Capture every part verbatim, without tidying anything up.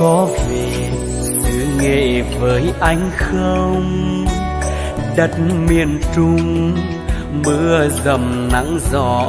có về xứ Nghệ với anh không? Đất miền Trung mưa dầm nắng gió,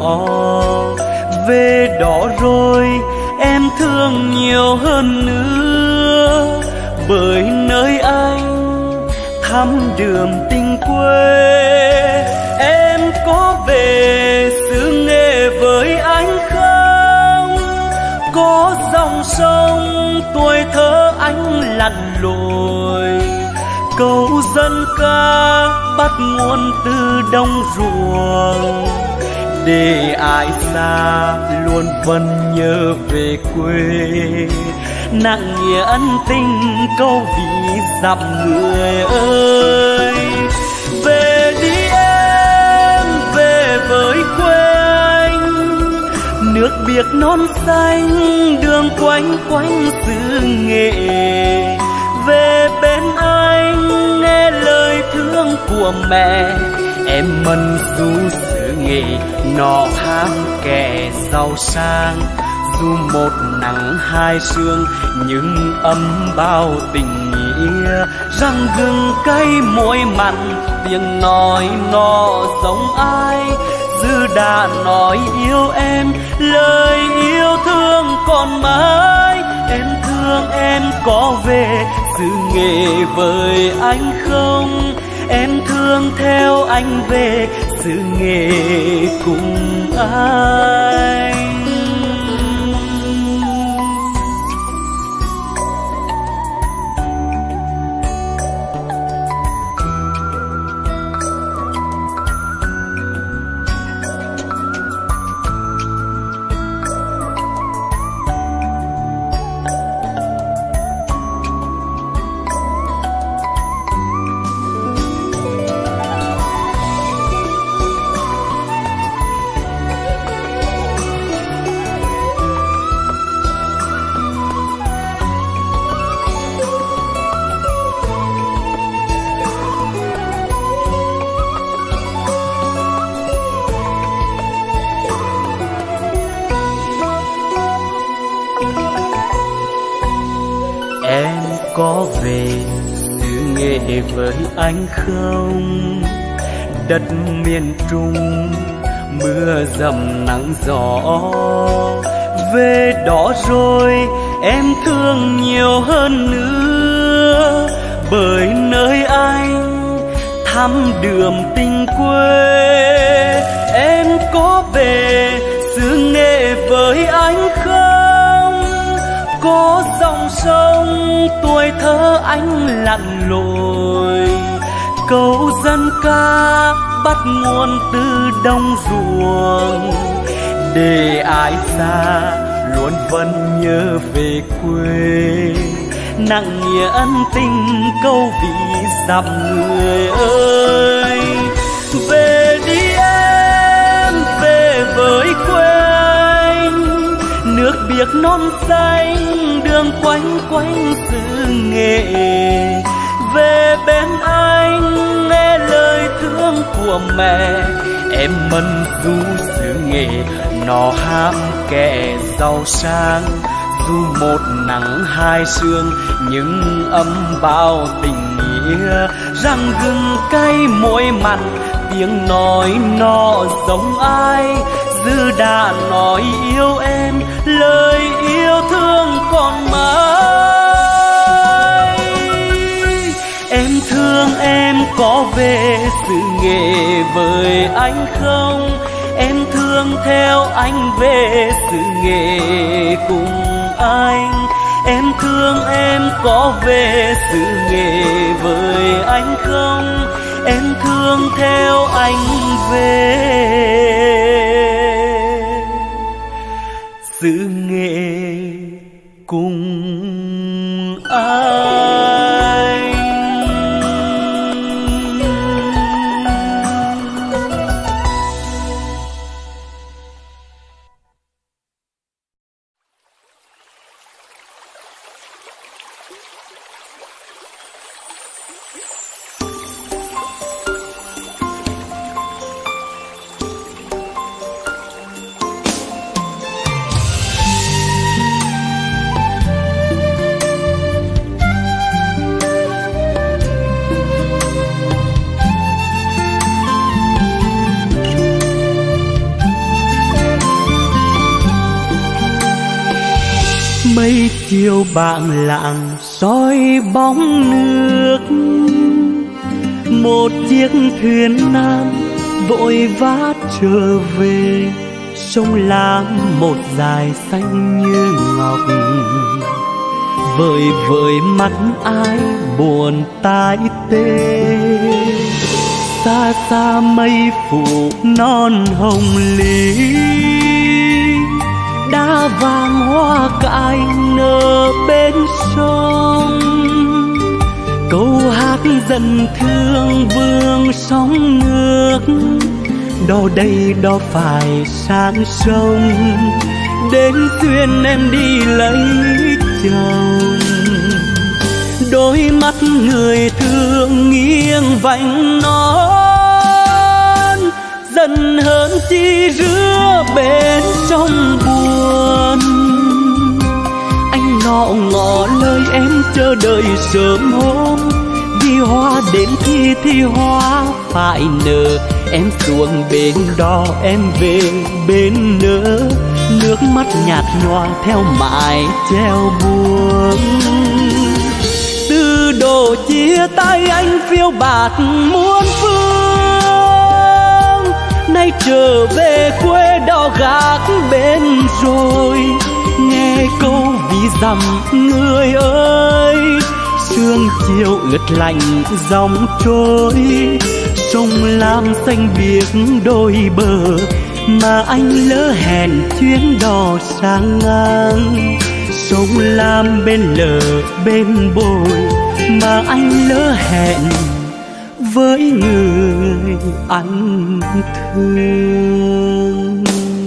về đó rồi em thương nhiều hơn nữa, bởi nơi anh thăm đường tình quê. Em có về xứ Nghệ với anh không? Có dòng sông tuổi thơ anh lặn lội, câu dân ca bắt nguồn từ đồng ruộng, để ai xa luôn vẫn nhớ về quê. Nặng nghĩa ân tình câu ví dặm người ơi. Về đi em, về với quê anh, nước biếc non xanh đường quanh quanh xứ Nghệ. Về bên anh nghe lời thương của mẹ, em mân du xứ Nghệ nọ ham kẻ giàu sang. Dù một nắng hai sương nhưng ấm bao tình nghĩa, răng gừng cay môi mặn tiếng nói nó giống ai. Dư đã nói yêu em, lời yêu thương còn mãi. Em thương em có về xứ Nghệ với anh không? Em thương theo anh về xứ Nghệ cùng anh. Có về xứ Nghệ với anh không? Đất miền Trung mưa dầm nắng gió, về đó rồi em thương nhiều hơn nữa, bởi nơi anh thăm đường tình quê. Em có về xứ Nghệ với anh không? Có dòng sông tuổi thơ anh lặn lội, câu dân ca bắt nguồn từ đồng ruộng, để ai xa luôn vẫn nhớ về quê. Nặng nghĩa ân tình câu ví dặm người ơi. Về đi em, về với quê anh, nước biếc non xanh đường quanh quanh xứ Nghệ. Về bên anh nghe lời thương của mẹ, em mân du xứ Nghệ nó ham kẻ giàu sang. Dù một nắng hai sương nhưng ấm bao tình nghĩa, răng gừng cay môi mặn tiếng nói nó giống ai. Dư đã nói yêu em, lời yêu thương còn mãi. Em thương em có về xứ Nghệ với anh không? Em thương theo anh về xứ Nghệ cùng anh. Em thương em có về xứ Nghệ với anh không? Em thương theo anh về xứ Nghệ cùng anh. Mây chiều bảng lạng soi bóng nước, một chiếc thuyền nan vội vã trở về. Sông Lam một dải xanh như ngọc, vời vợi mắt ai buồn tai tê. Xa xa mây phủ non hồng lý, đá vàng hoa cải nở bên sông. Câu hát dần thương vương sóng nước, đò đây đò phải sang sông. Đến duyên em đi lấy chồng, đôi mắt người thương nghiêng vành non. Dần hơn chi rứa bên trong buồn, anh ngọ ngọ lời em chờ đợi sớm hôm. Vì hoa đến thì thì hoa phải nở, em xuống bên đó em về bên nỡ. Nước mắt nhạt nhòa theo mãi treo buông. Từ độ chia tay anh phiêu bạt muôn phương, nay trở về quê đò gác bên rồi. Nghe câu ví dặm người ơi, sương chiều ướt lạnh dòng trôi. Sông Lam xanh biếc đôi bờ, mà anh lỡ hẹn chuyến đò sang ngang. Sông Lam bên lờ bên bồi, mà anh lỡ hẹn với người anh thương.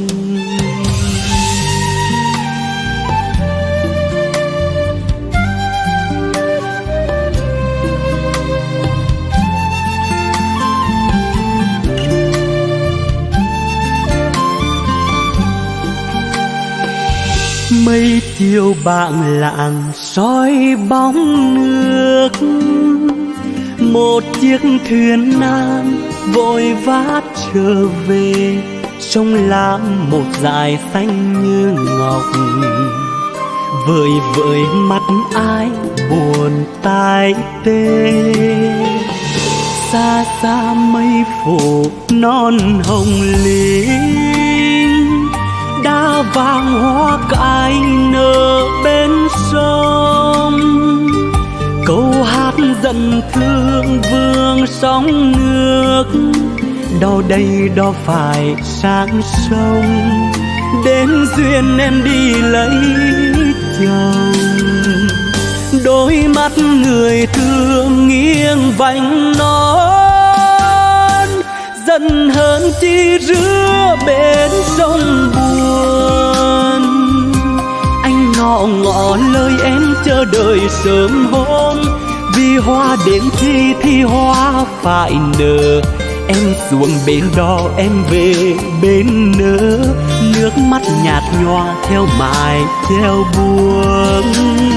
Mây chiều bảng lạng soi bóng nước, một chiếc thuyền nan vội vã trở về. Sông Lam một dải xanh như ngọc, vời vợi mắt ai buồn tai tê. Xa xa mây phủ non hồng linh, đá vàng hoa cải nở bên sông. Câu hát dần thương vương sóng nước, đò đây đò phải sang sông. Đến duyên em đi lấy chồng, đôi mắt người thương nghiêng vành non. Dần hơn chi rứa bên sông buồn, anh ngọ ngọ lời em chờ đợi sớm hôm. Vì hoa đến thì thì hoa phải nở, em xuống bên đó em về bên nỡ. Nước mắt nhạt nhòa theo mãi theo buông.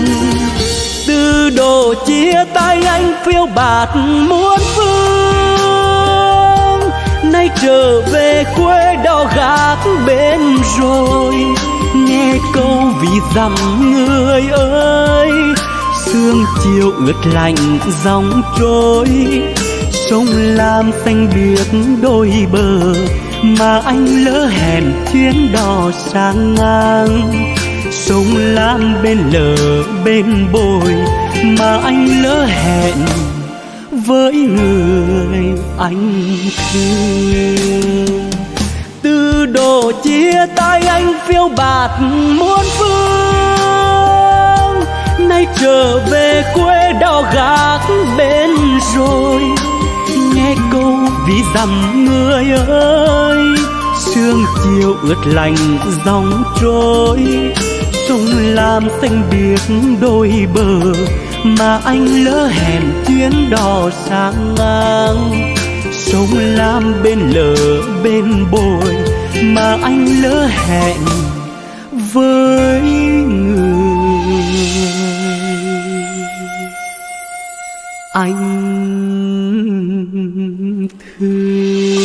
Từ độ chia tay anh phiêu bạt muôn phương, nay trở về quê đò gác bên rồi. Nghe câu ví dặm người ơi, sương chiều ướt lạnh dòng trôi. Sông Lam xanh biếc đôi bờ, mà anh lỡ hẹn chuyến đò sang ngang. Sông Lam bên lờ bên bồi, mà anh lỡ hẹn với người anh thương. Từ độ chia tay anh phiêu bạt muôn phương, nay trở về quê đò gác bên rồi. Nghe câu ví dặm người ơi, sương chiều ướt lạnh dòng trôi. Sông Lam xanh biếc đôi bờ, mà anh lỡ hẹn chuyến đò sang ngang. Sông Lam bên lờ bên bồi, mà anh lỡ hẹn với người anh thương.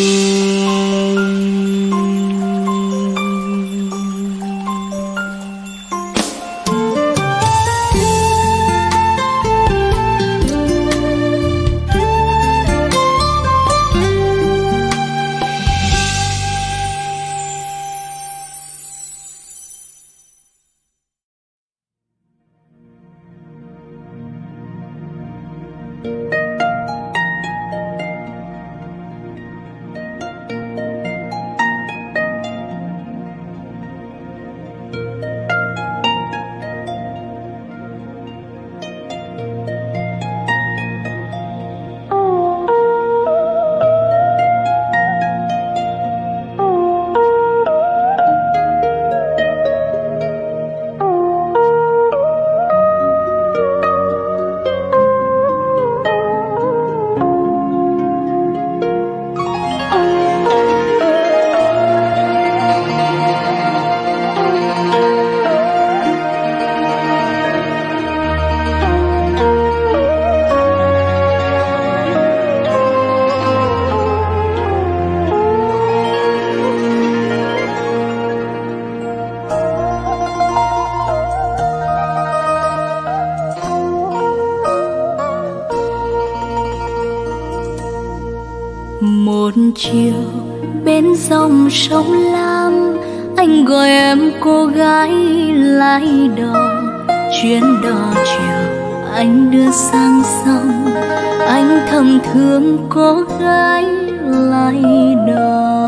chiều bên dòng sông Lam, anh gọi em cô gái lái đò. Chuyến đò chiều anh đưa sang sông, anh thầm thương cô gái lái đò.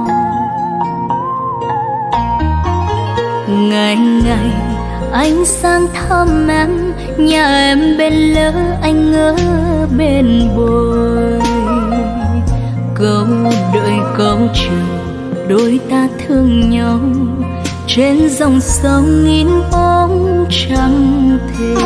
Ngày ngày anh sang thăm em, nhà em bên lỡ anh ở bên bồi. Câu đợi câu chiều đôi ta thương nhau, trên dòng sông in bóng trăng thề.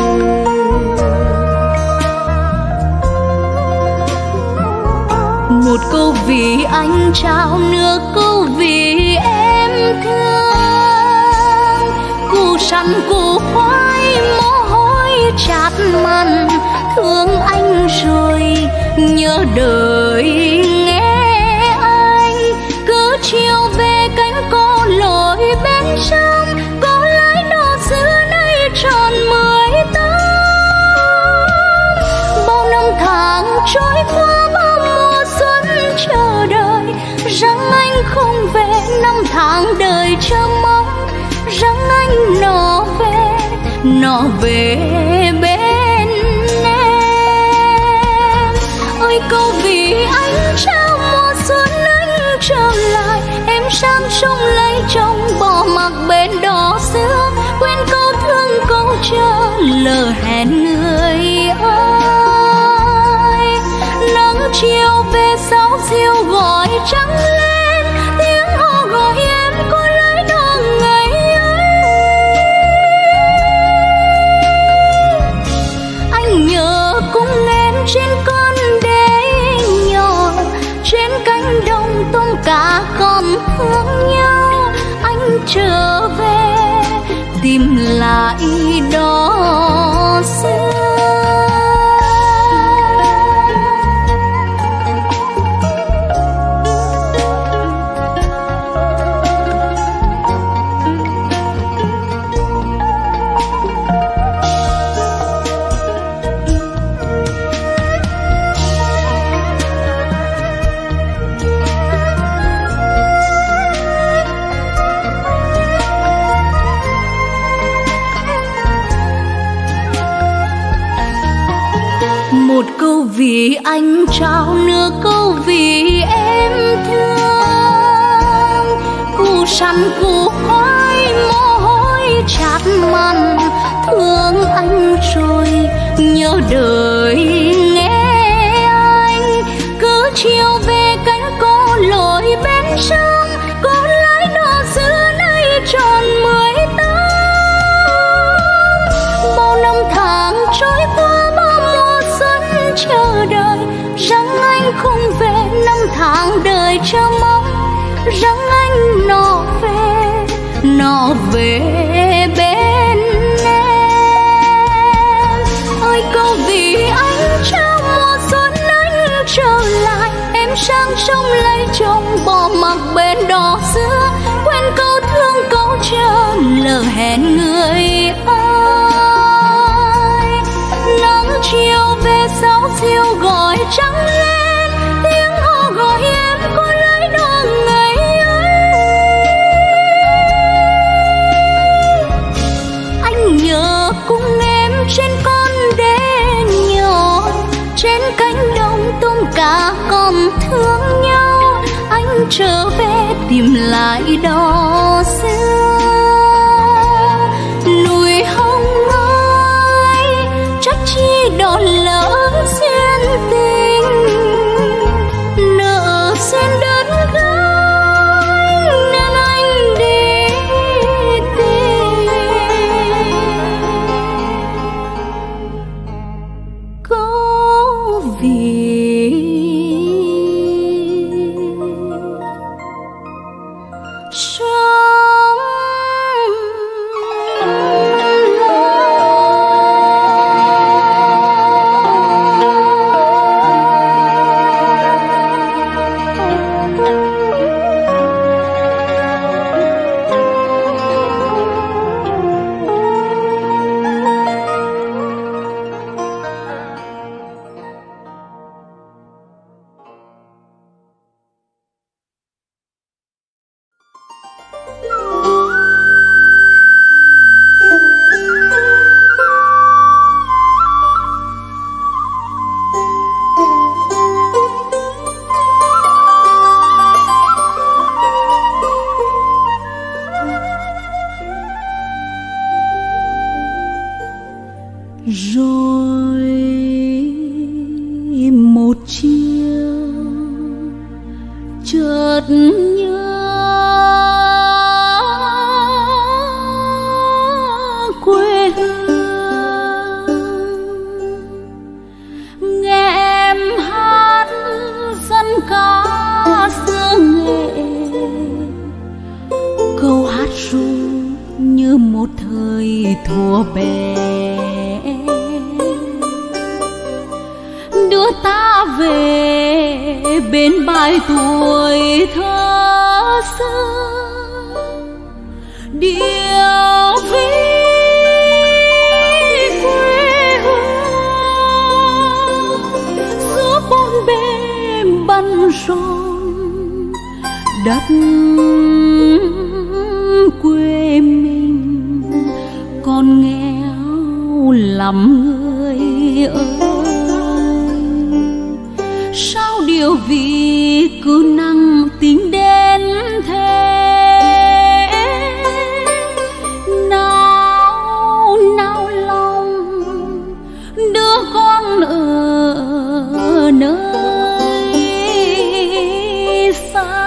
Một câu vì anh trao, nửa câu vì em thương. Củ sắn củ khoai mồ hôi chát mặn, thương anh rồi nhớ đời nghe anh. Cứ chiều về cánh cô lội bên sông, cô lái đò xưa nay tròn mười tám. Bao năm tháng trôi qua, bao mùa xuân chờ đợi, rằng anh không về. Năm tháng đời chờ mong, rằng anh nó về, nó về bên em. Ôi câu vì anh trao mùa xuân anh trở lại, em sang sông lấy chồng bỏ mặc bên đò xưa. Quên câu thương câu chờ, lỡ hẹn người ơi. Nắng chiều về sáu diều gọi trắng lên, tiếng hò gọi em cô lái đò ngày ấy. Anh nhớ cùng em trên con đê nhỏ, trên cánh đồng tôm cá còn thương nhau. Anh trở về tìm lại đó xưa. Một câu vì anh trao, nửa câu vì em thương. Củ sắn củ khoai mồ hôi chát mặn, thương anh rồi nhớ đời nghe anh. Cứ chiều về cánh cô lội bên sông, cô lái đò xưa nay tròn mười tám. Bao năm tháng trôi qua, bao mùa xuân chờ đợi, rằng anh không về. Năm tháng đời chờ mong, rằng anh nó về, nó về bên em. Ôi câu vì anh trao mùa xuân anh trở lại, em sang sông lấy chồng bỏ mặc bên đò xưa. Quên câu thương câu chờ, lỡ hẹn người ơi. Nắng chiều về sáu diều gọi trắng lên, tiếng hò gọi em cô lái đò ngày ấy. Anh nhớ cùng em trên con đê nhỏ, trên cánh đồng tôm cá còn thương nhau. Anh trở về tìm lại đó xưa. Núi hồng ơi, trách chi đò lỡ duyên tình, nợ duyên đơn gái nên anh đi tìm. Có vì cho Rồi một chiều chợt nhớ quê hương, nghe em hát dân ca xưa nghệ, câu hát ru như một thời thuở bé, đưa ta về bên bãi tuổi thơ xưa. Điệu ví quê hương giữa bốn bề băn rộn, đất quê mình còn nghèo lắm người ơi. Sao điều vì cứ năng tính đến thế, nào nào lòng đứa con ở nơi xa.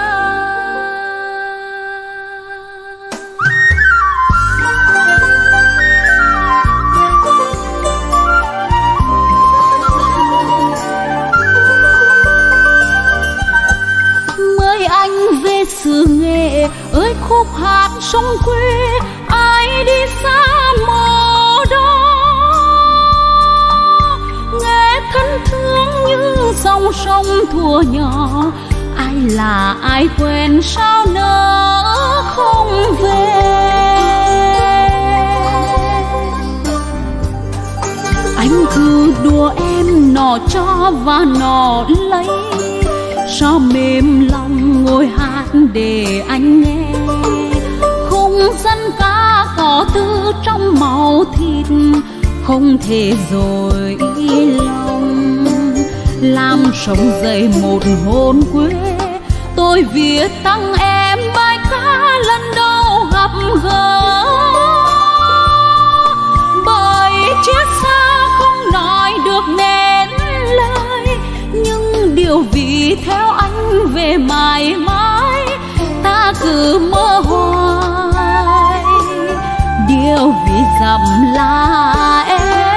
Xứ nghệ ơi khúc hát sông quê, ai đi xa mồ đó, nghe thân thương như dòng sông thuở nhỏ. Ai là ai quên sao nỡ không về. Anh cứ đùa em nọ cho và nọ lấy, sao mềm lòng ngồi hát để anh nghe. Khung dân ca có từ trong máu thịt, không thể dối lòng. Làm sống dậy một hồn quê, tôi viết tặng em bài ca lần đầu gặp gỡ. Bởi chiếc xa không nói được nên lời, nhưng điều vì theo anh về mãi mãi, ta cứ mơ hoài. Điều vì dặm là em.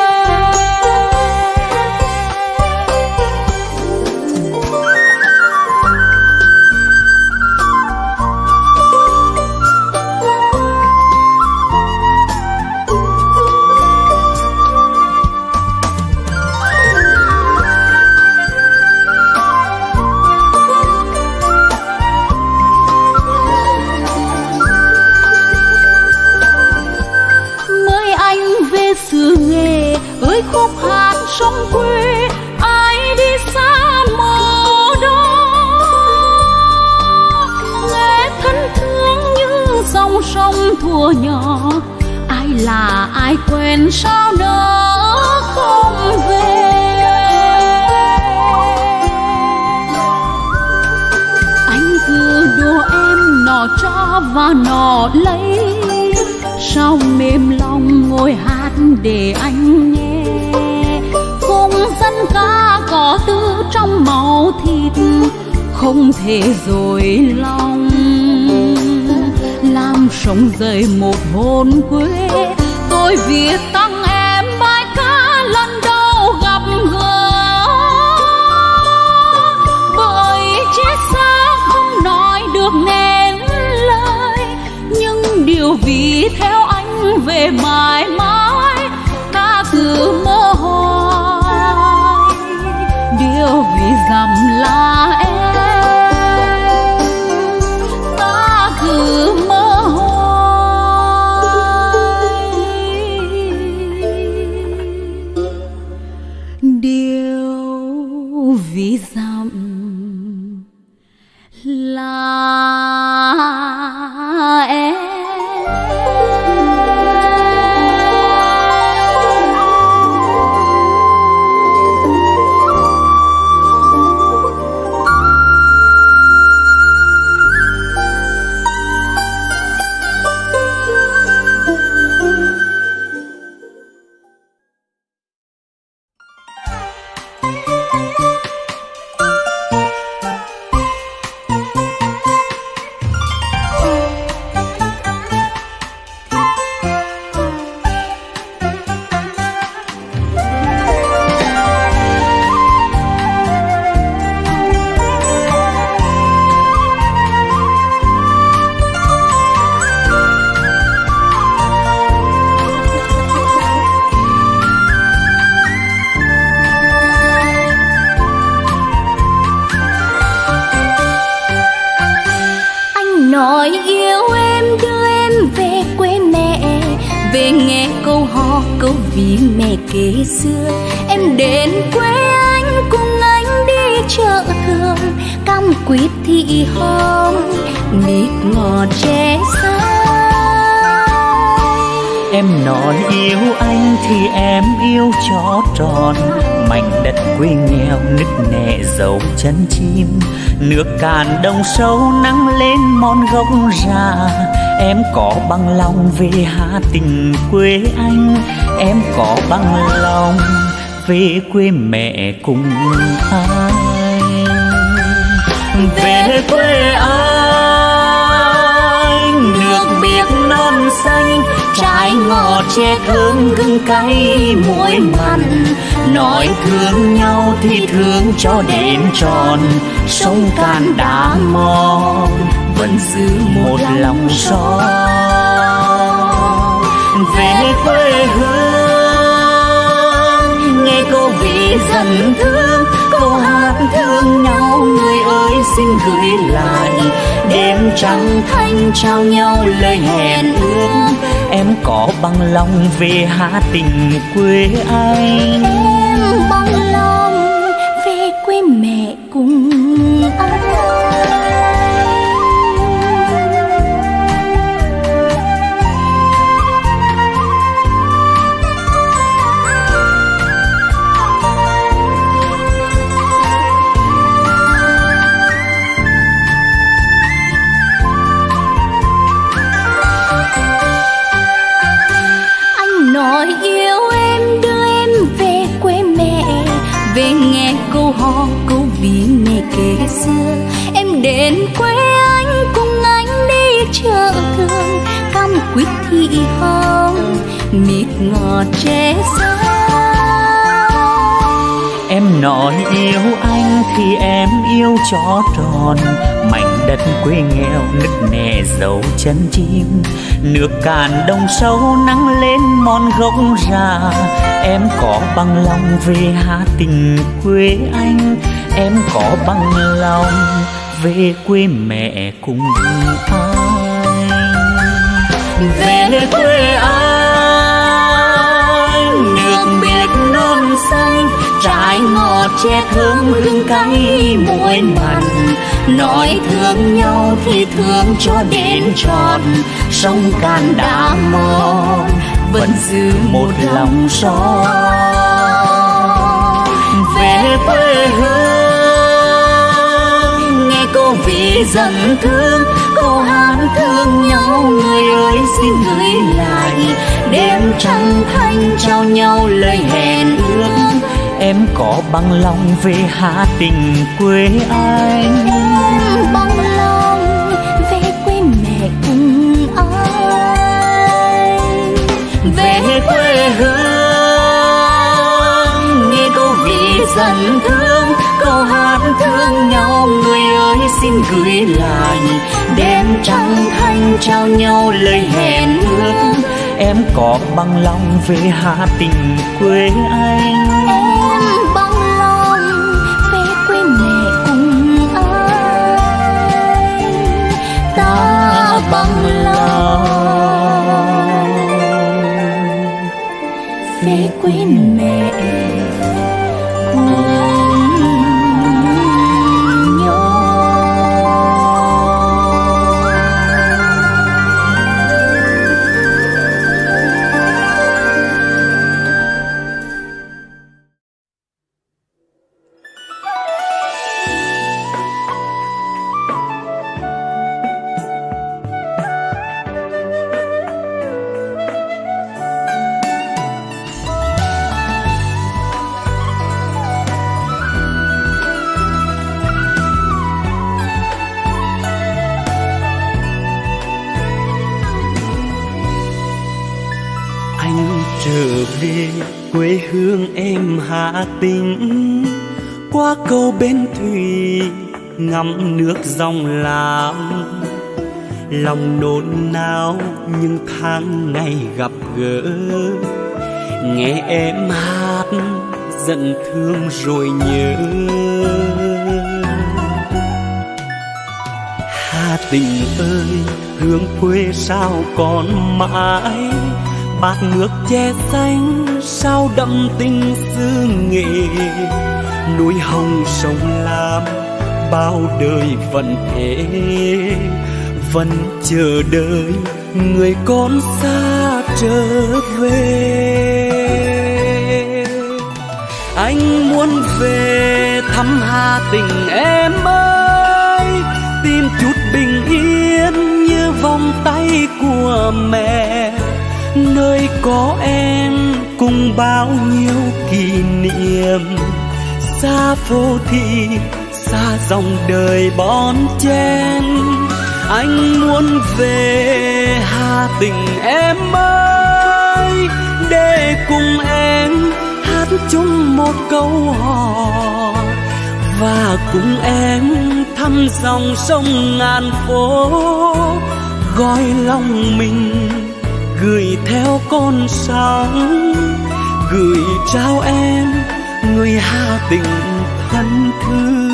Xứ nghệ ơi khúc hát sông quê, ai đi xa mồ đó, nghe thân thương như dòng sông thuở nhỏ. Ai là ai quên sao nỡ không về. Anh cứ đùa em nọ cho và nọ lấy, sao mềm lòng ngồi hát để anh nghe. Khung dân ca có từ trong máu thịt, không thể dối lòng. Làm sống dậy một hồn quê, tôi viết tặng em bài ca lần đầu gặp gỡ. Bởi chiếc xa không nói được nên lời, nhưng điều vì theo anh về mãi mãi, ta cứ mơ hoài. Điều vì dặm là em, ta cứ mơ hoài. Điều vì dặm là em. vì mẹ kế xưa. Em đến quê anh cùng anh đi chợ thường, cam quýt thị hồng, mít ngọt tre xay. Em nói yêu anh thì em yêu cho tròn, mảnh đất quê nghèo nứt nẻ dấu chân chim. Nước cạn đồng sâu nắng lên mòn gốc già, em có bằng lòng về hạ tình quê anh. Em có bằng lòng về quê mẹ cùng anh. Về quê anh, nước biếc non xanh, trái ngọt tre thơm gừng cay muối mặn. Nói thương nhau thì thương cho đến tròn, sông Cạn đá mòn vẫn giữ một lòng son. Về quê hương, nghe câu ví dần thương, câu hát thương nhau người ơi xin gửi lại. Đêm trăng thanh trao nhau lời hẹn ước, em có bằng lòng về hạ tình quê anh. Em bằng lòng về quê mẹ cùng anh. Nói yêu em đưa em về quê mẹ, về nghe câu hò câu ví mẹ kế xưa. Em đến quê anh cùng anh đi chợ thường, cam quýt thị hồng, mít ngọt tre xay. Em nói yêu anh thì em yêu cho tròn, mảnh đất quê nghèo nứt nẻ dấu chân chim. Nước cạn đồng sâu nắng lên mòn gốc già, em có bằng lòng về hạ tình quê anh. Em có bằng lòng về quê mẹ cùng anh. Về quê anh, nước biếc non xanh, trái ngọt tre thơm hương cay muối mặn. Nói thương nhau thì thương cho đến tròn, sông Cạn đá mòn vẫn giữ một lòng son. Về quê hương, nghe câu ví dần thương, câu hát thương nhau người ơi xin gửi lại. Đêm trăng thanh trao nhau lời hẹn ước, em có bằng lòng về hạ tình quê anh. Em bằng lòng về quê mẹ cùng anh. Về quê hương, nghe câu ví dần thương, câu hát thương nhau người ơi xin gửi lại. Đêm trăng thanh trao nhau lời hẹn ước, em có bằng lòng về hạ tình quê anh. Em bằng lòng về quê mẹ cùng anh. Ta bằng lòng về quê mẹ cùng nhau. Trở về quê hương em Hà Tĩnh, qua cầu Bến Thủy ngắm nước dòng Lam. Lòng nôn nao những tháng ngày gặp gỡ, nghe em hát giận thương rồi nhớ. Hà Tĩnh ơi, hương quê sao còn mãi, bát nước che xanh sao đậm tình xứ Nghệ. Núi hồng sông Lam bao đời vẫn thế, vẫn chờ đợi người con xa trở về. Anh muốn về thăm Hà Tĩnh em ơi, tìm chút bình yên như vòng tay của mẹ, nơi có em cùng bao nhiêu kỷ niệm. Xa phố thị, xa dòng đời bon chen, anh muốn về Hà Tĩnh em ơi, để cùng em hát chung một câu hò, và cùng em thăm dòng sông ngàn phố, gói lòng mình gửi theo con sóng, gửi trao em người Hà Tĩnh thân thương.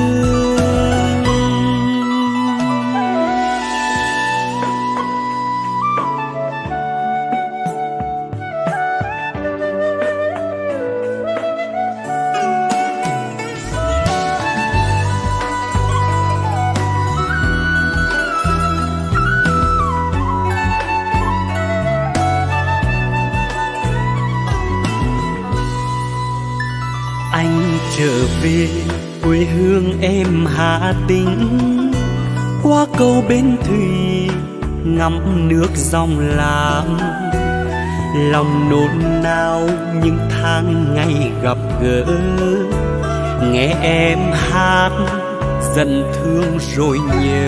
Trở về quê hương em Hà Tĩnh, qua cầu Bến Thủy ngắm nước dòng Lam, lòng nôn nao những tháng ngày gặp gỡ, nghe em hát dần thương rồi nhớ.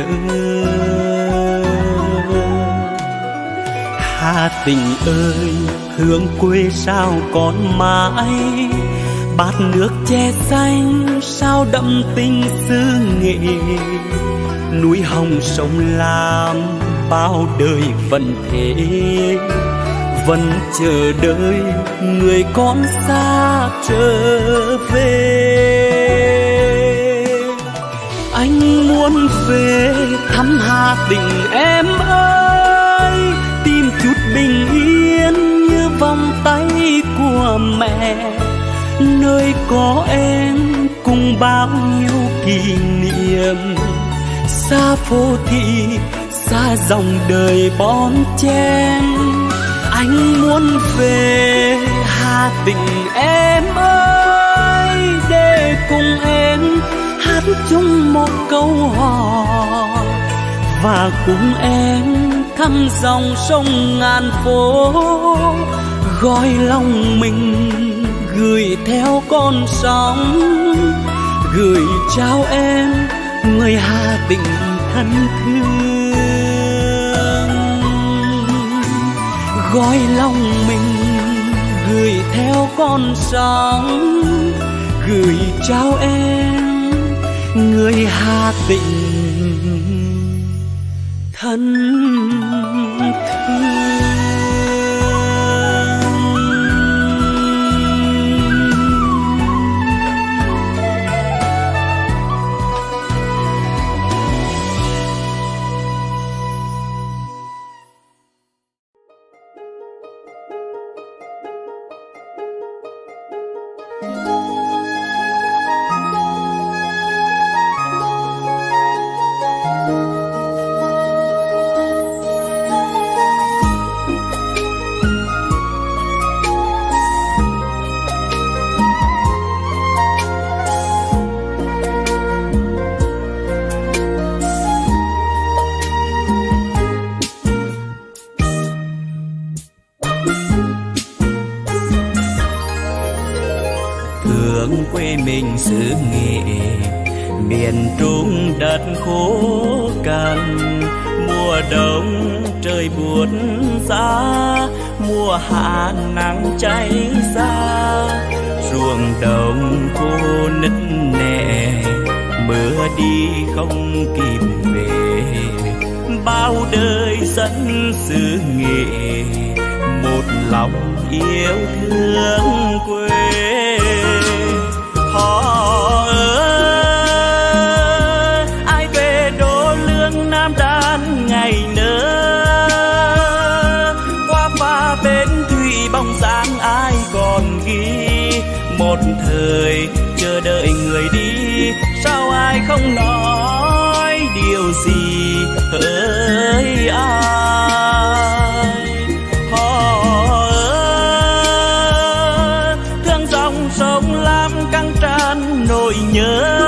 Hà Tĩnh ơi, hương quê sao còn mãi, bát nước che xanh sao đậm tình xứ Nghệ. Núi hồng sông Lam bao đời vẫn thế, vẫn chờ đợi người con xa trở về. Anh muốn về thăm Hà Tĩnh em ơi, tìm chút bình yên như vòng tay của mẹ, nơi có em cùng bao nhiêu kỷ niệm. Xa phố thị, xa dòng đời bon chen, anh muốn về Hà Tĩnh em ơi, để cùng em hát chung một câu hò, và cùng em thăm dòng sông ngàn phố, gói lòng mình gửi theo con sóng, gửi trao em người Hà Tĩnh thân thương. Gói lòng mình gửi theo con sóng, gửi trao em người Hà Tĩnh thân thương. mình xứ Nghệ, miền Trung đất khô cằn. Mùa đông trời buốt giá, mùa hạ nắng cháy xa. Ruộng đồng khô nứt nẻ, mưa đi không kịp về. Bao đời dân xứ Nghệ, một lòng yêu thương quê. Họ ơi, ai về đô lương Nam Đan ngày nỡ, qua pha bên còn ghi. Một thời chờ đợi người đi, sao ai không nói điều gì hỡi ai. Họ ơi, thương dòng sông Lam căng tràn nỗi nhớ.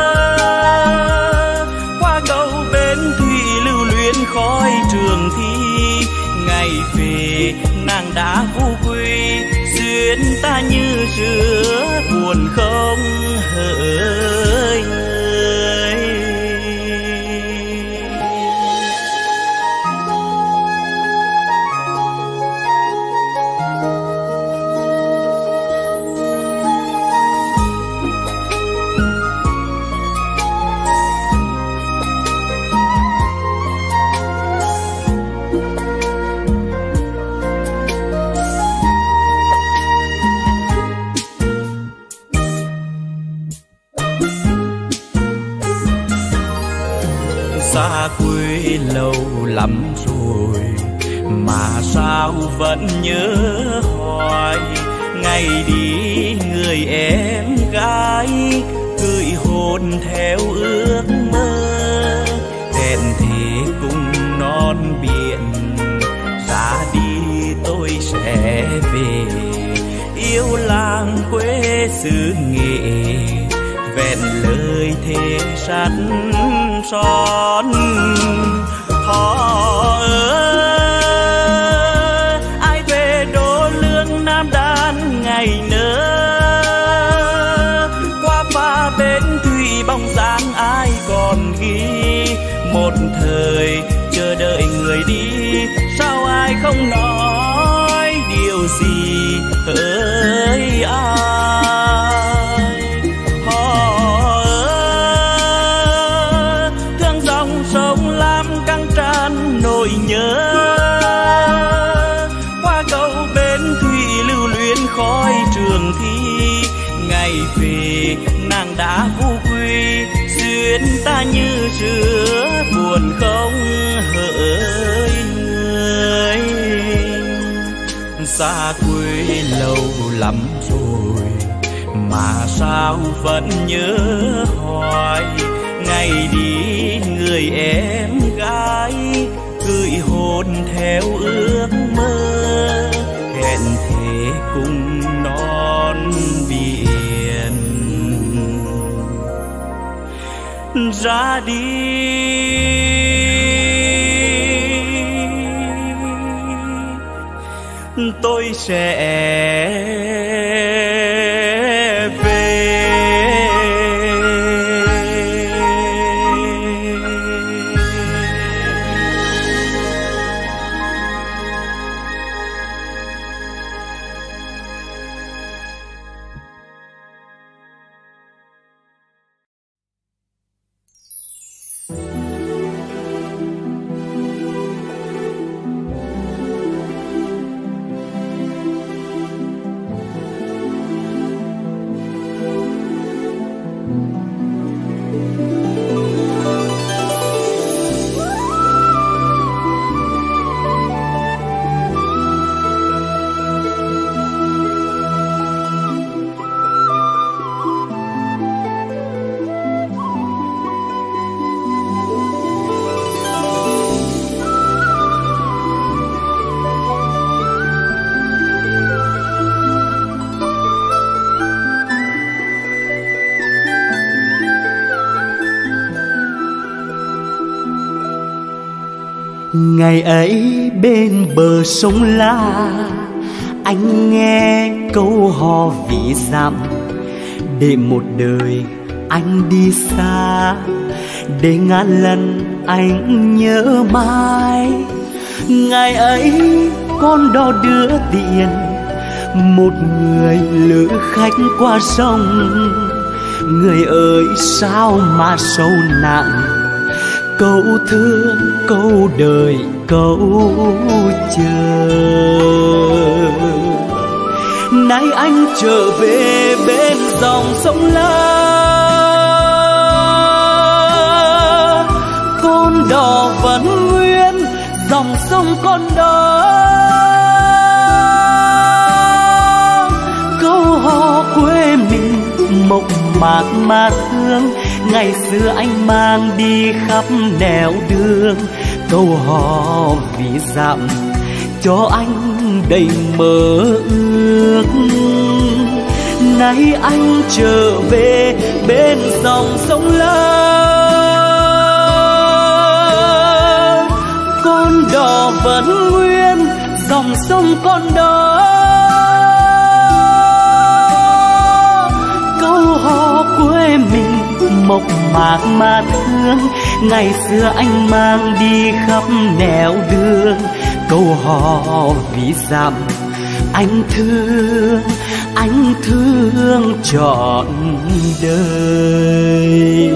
Qua cầu bến thủy lưu luyến khói trường thi, ngày về nàng đã vô quy. Duyên ta như rứa buồn không hỡi người. Xa quê lâu lắm rồi mà sao vẫn nhớ hoài. Ngày đi người em gái gửi hôn theo ước mơ. Hẹn thề cùng non biển, ra đi tôi sẽ về. Yêu làng quê xứ Nghệ, vẹn lời thề sắt son. Họ ơi, ai về đô lương Nam Đan ngày nỡ. Qua pha bến thủy bóng dáng ai còn ghi. Một thời chờ đợi người đi, sao ai không nói điều gì hỡi ai. Họ ơi, thương dòng sông Lam căng tràn nỗi nhớ. Qua cầu bến thủy lưu luyến khói trường thi, ngày về nàng đã vô quy. Duyên ta như rứa buồn không hỡi người. Xa quê lâu lắm rồi mà sao vẫn nhớ hoài. Ngày đi người em gái gửi hôn theo ước mơ. Hẹn thề cùng non biển, ra đi tôi sẽ về. Ngày ấy bên bờ sông La, anh nghe câu hò ví dặm. Để một đời anh đi xa, để ngàn lần anh nhớ mãi. Ngày ấy con đò đưa tiền, một người lữ khách qua sông. Người ơi sao mà sâu nặng, câu thương câu đời câu chờ. Nay anh trở về bên dòng sông La, con đò vẫn nguyên dòng sông con đó. Câu mộc mạc mà thương. Ngày xưa anh mang đi khắp nẻo đường, câu hò vì dặm cho anh đầy mơ ước. Nay anh trở về bên dòng sông lớn, con đò vẫn nguyên dòng sông con đó. Câu hò quê mình mộc mạc mà thương. Ngày xưa anh mang đi khắp nẻo đường, câu hò vì dặm anh thương, anh thương trọn đời.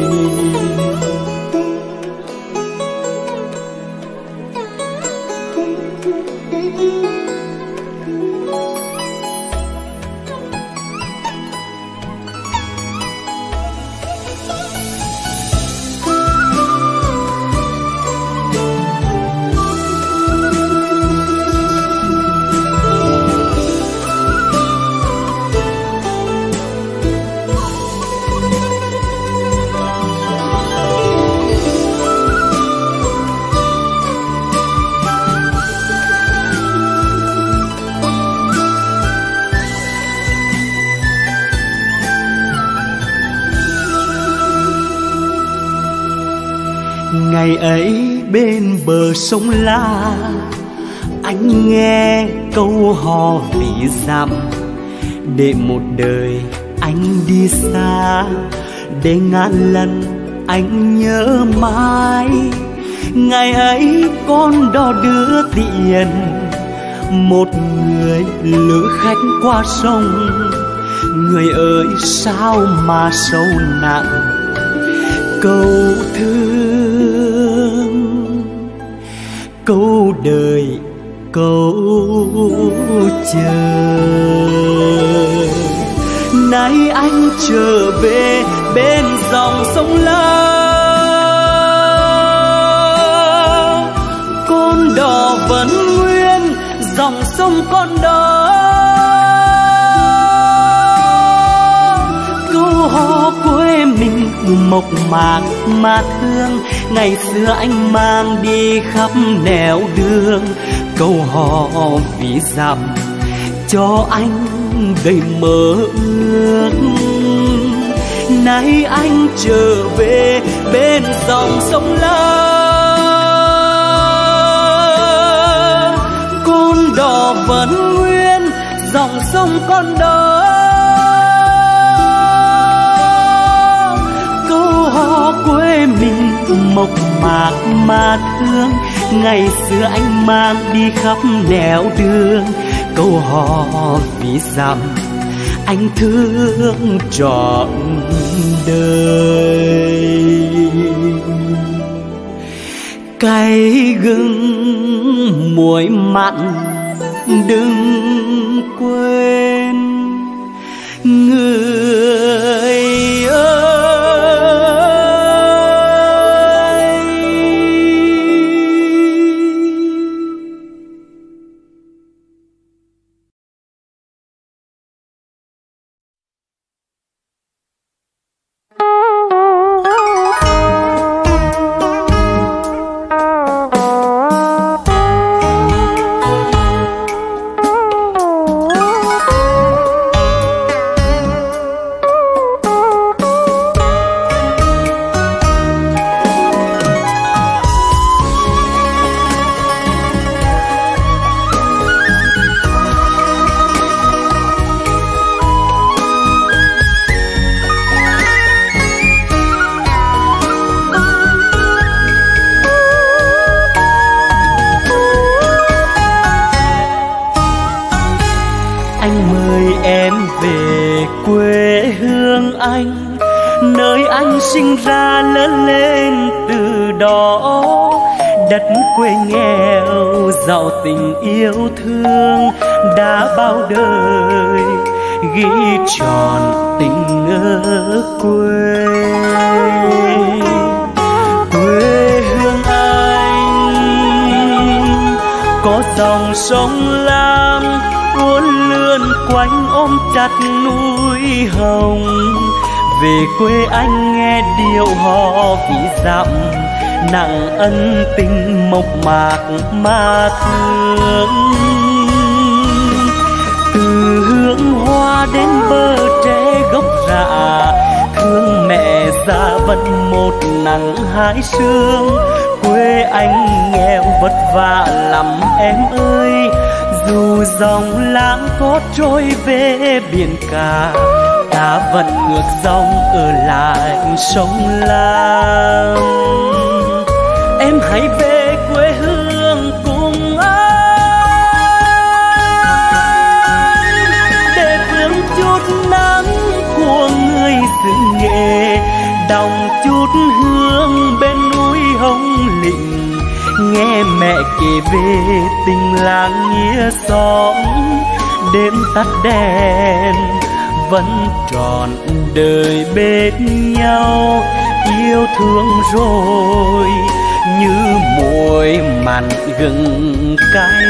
Ngày ấy bên bờ sông La, anh nghe câu hò vì dặm. Để một đời anh đi xa, để ngàn lần anh nhớ mãi. Ngày ấy con đò đưa tiền, một người lữ khách qua sông. Người ơi sao mà sâu nặng câu thương, câu đời câu chờ. Nay anh trở về bên dòng sông lớn, con đò vẫn nguyên dòng sông con đó. Câu hò quê mình mộc mạc mà thương. Ngày xưa anh mang đi khắp nẻo đường, câu hò vì dặm cho anh đầy mơ ước. Nay anh trở về bên dòng sông lớn, con đò vẫn nguyên dòng sông con đó. Quê mình mộc mạc mà thương. Ngày xưa anh mang đi khắp nẻo đường, câu hò vì dặm anh thương trọn đời. Cay gừng muối mặn đừng quên, người ơi. Sinh ra lớn lên từ đó, đất quê nghèo giàu tình yêu thương đã bao đời ghi tròn tình ở quê. Quê hương anh có dòng sông Lam uốn lượn quanh ôm chặt núi Hồng. Về quê anh nghe điệu hò ví dặm, nặng ân tình mộc mạc mà thương. Từ hướng hoa đến bờ tre gốc rạ, thương mẹ già vẫn một nắng hai sương. Quê anh nghèo vất vả lắm em ơi, dù dòng lãng có trôi về biển cả, ta vẫn ngược dòng ở lại sông Lam. Em hãy về quê hương cùng anh, để vương chút nắng của người xứ Nghệ, đồng chút hương bên núi Hồng Lĩnh, nghe mẹ kể về tình làng nghĩa xóm. Đêm tắt đèn vẫn trọn đời bên nhau, yêu thương rồi như muối mặn gừng cay.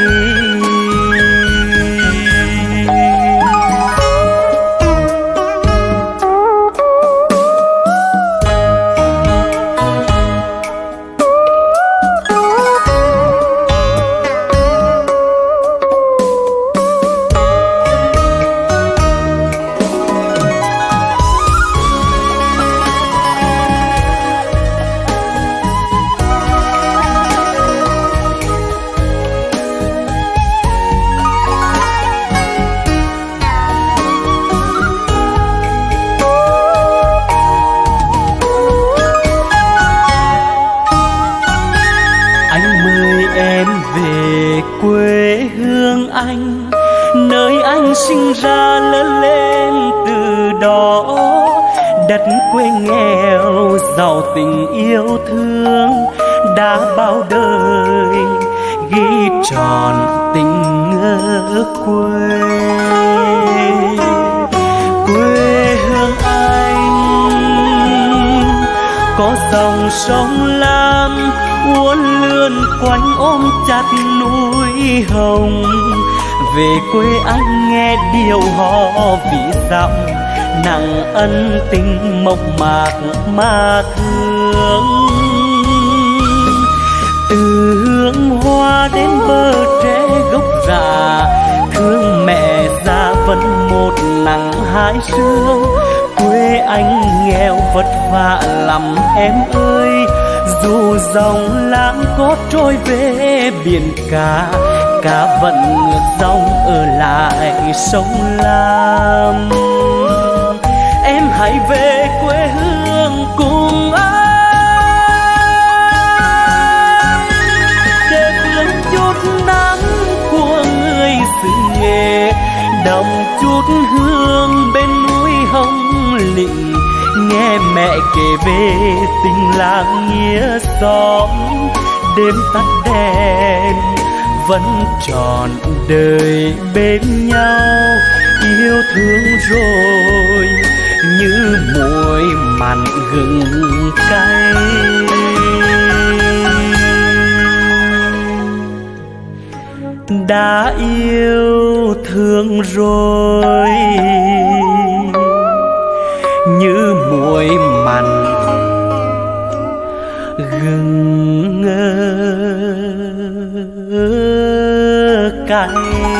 Quê hương anh, nơi anh sinh ra lớn lên từ đó. Đất quê nghèo giàu tình yêu thương, đã bao đời ghi tròn tình ngỡ quê. Quê hương anh có dòng sông Lam uốn lượn quanh ôm chặt núi Hồng. Về quê anh nghe điệu hò ví dặm, nặng ân tình mộc mạc mà thương. Từ hướng hoa đến bờ tre gốc rạ, thương mẹ già vẫn một nắng hai sương. Quê anh nghèo vất vả lắm em ơi, dù dòng lãng có trôi về biển cả, cả vẫn ngược dòng ở lại sông Lam. Em hãy về quê hương cùng anh, để hương chút nắng của người xứ Nghệ, đồng chút hương bên núi Hồng Lĩnh, nghe mẹ kể về tình làng nghĩa xóm. Đêm tắt đèn vẫn trọn đời bên nhau, yêu thương rồi như muối mặn gừng cay. Đã yêu thương rồi như muối mặn gừng cay.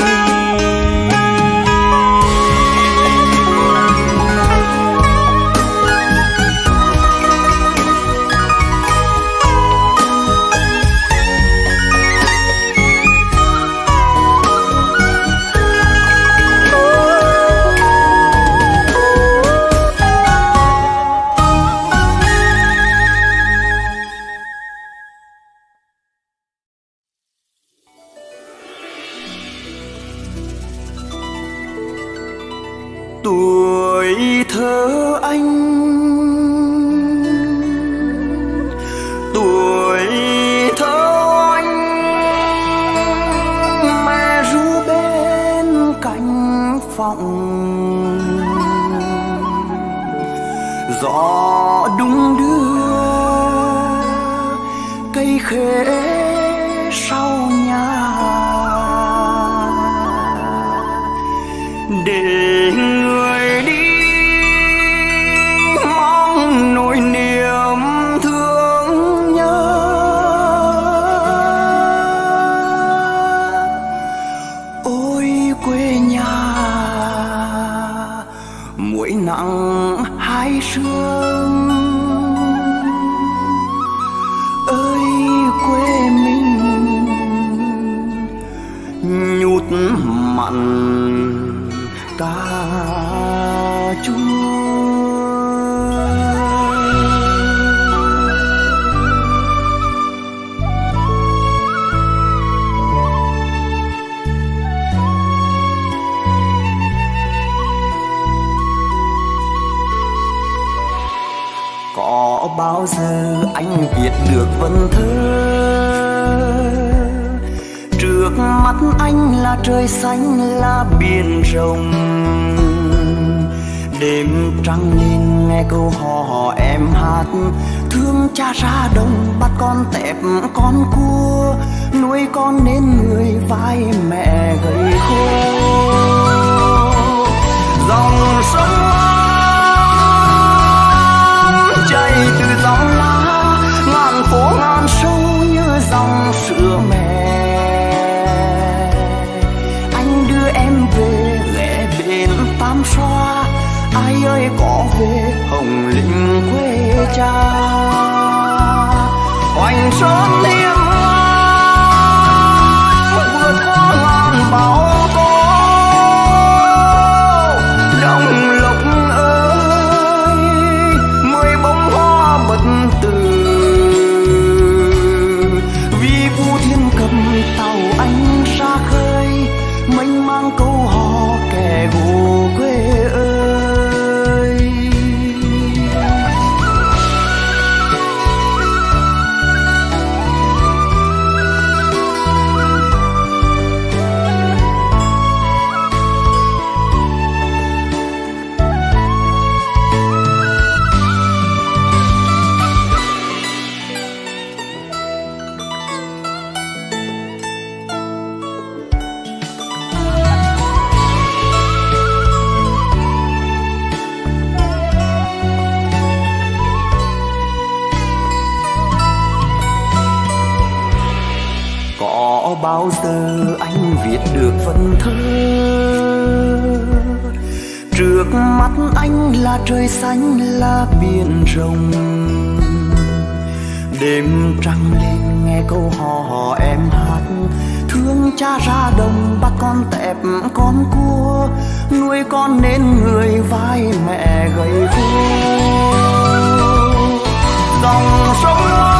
Tuổi thơ anh, tuổi thơ anh, mẹ ru bên cánh phòng, gió đung đưa cây khế sau nhà. để người đi mong nỗi niềm thương nhớ. Ôi quê nhà muối nặng hai sương, ơi quê mình nhút mặn cà chua. Có bao giờ anh viết được vần thơ, trước mắt anh là trời xanh là biển rộng, đêm trăng nhìn nghe câu hò em hát, thương cha ra đồng bắt con tép con cua, nuôi con nên người vai mẹ gầy khô. Dòng sông chảy từ dòng lá ngàn phố ngàn sâu như dòng sữa mẹ. Anh đưa em về ghé bên Tam Xoa, ai ơi có về Hồng Lĩnh quê cha. Hoành sơn liêm vượt qua ngàn bão tố, đồng lộc ơi mười bông hoa bật từ. Vì Vu Thiên cầm tàu anh ra khơi, mênh mang câu hò kẻ gù quê ơi. Có bao giờ anh viết được vần thơ, trước mắt anh là trời xanh là biển rộng, đêm trăng lên nghe câu hò em hát, thương cha ra đồng bắt con tép con cua, nuôi con nên người vai mẹ gầy khô. Dòng sông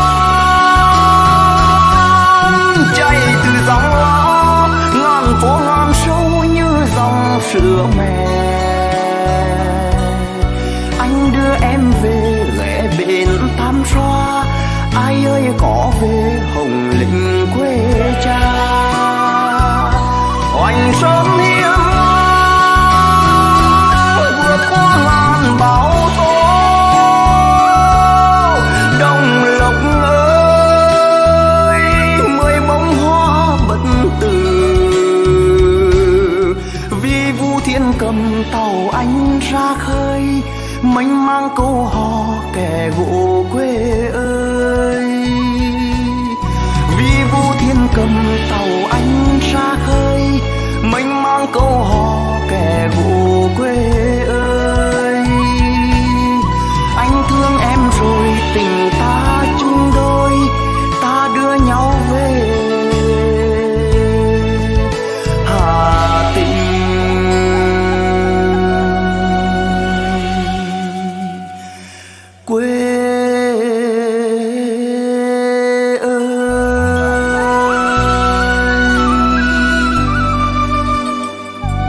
chảy từ dòng lá ngàn phố ngàn sâu như dòng sữa mẹ. Anh đưa em về ghé bên Tam Xoa, ai ơi có về Hồng Lĩnh quê cha. Hoành sơn hiên vượt qua ngàn bão tố, đồng lộc ơi mười bông hoa bật từ. Vì Vu Thiên cầm tàu anh ra khơi, mênh mang câu hò kẻ gỗ quê ơi. Vì Vu Thiên cầm tàu anh ra khơi, mênh mang câu hò kẻ gỗ quê ơi. Anh thương em rồi tình ta chung đôi, ta đưa nhau về Hà Tĩnh. Quê ơi.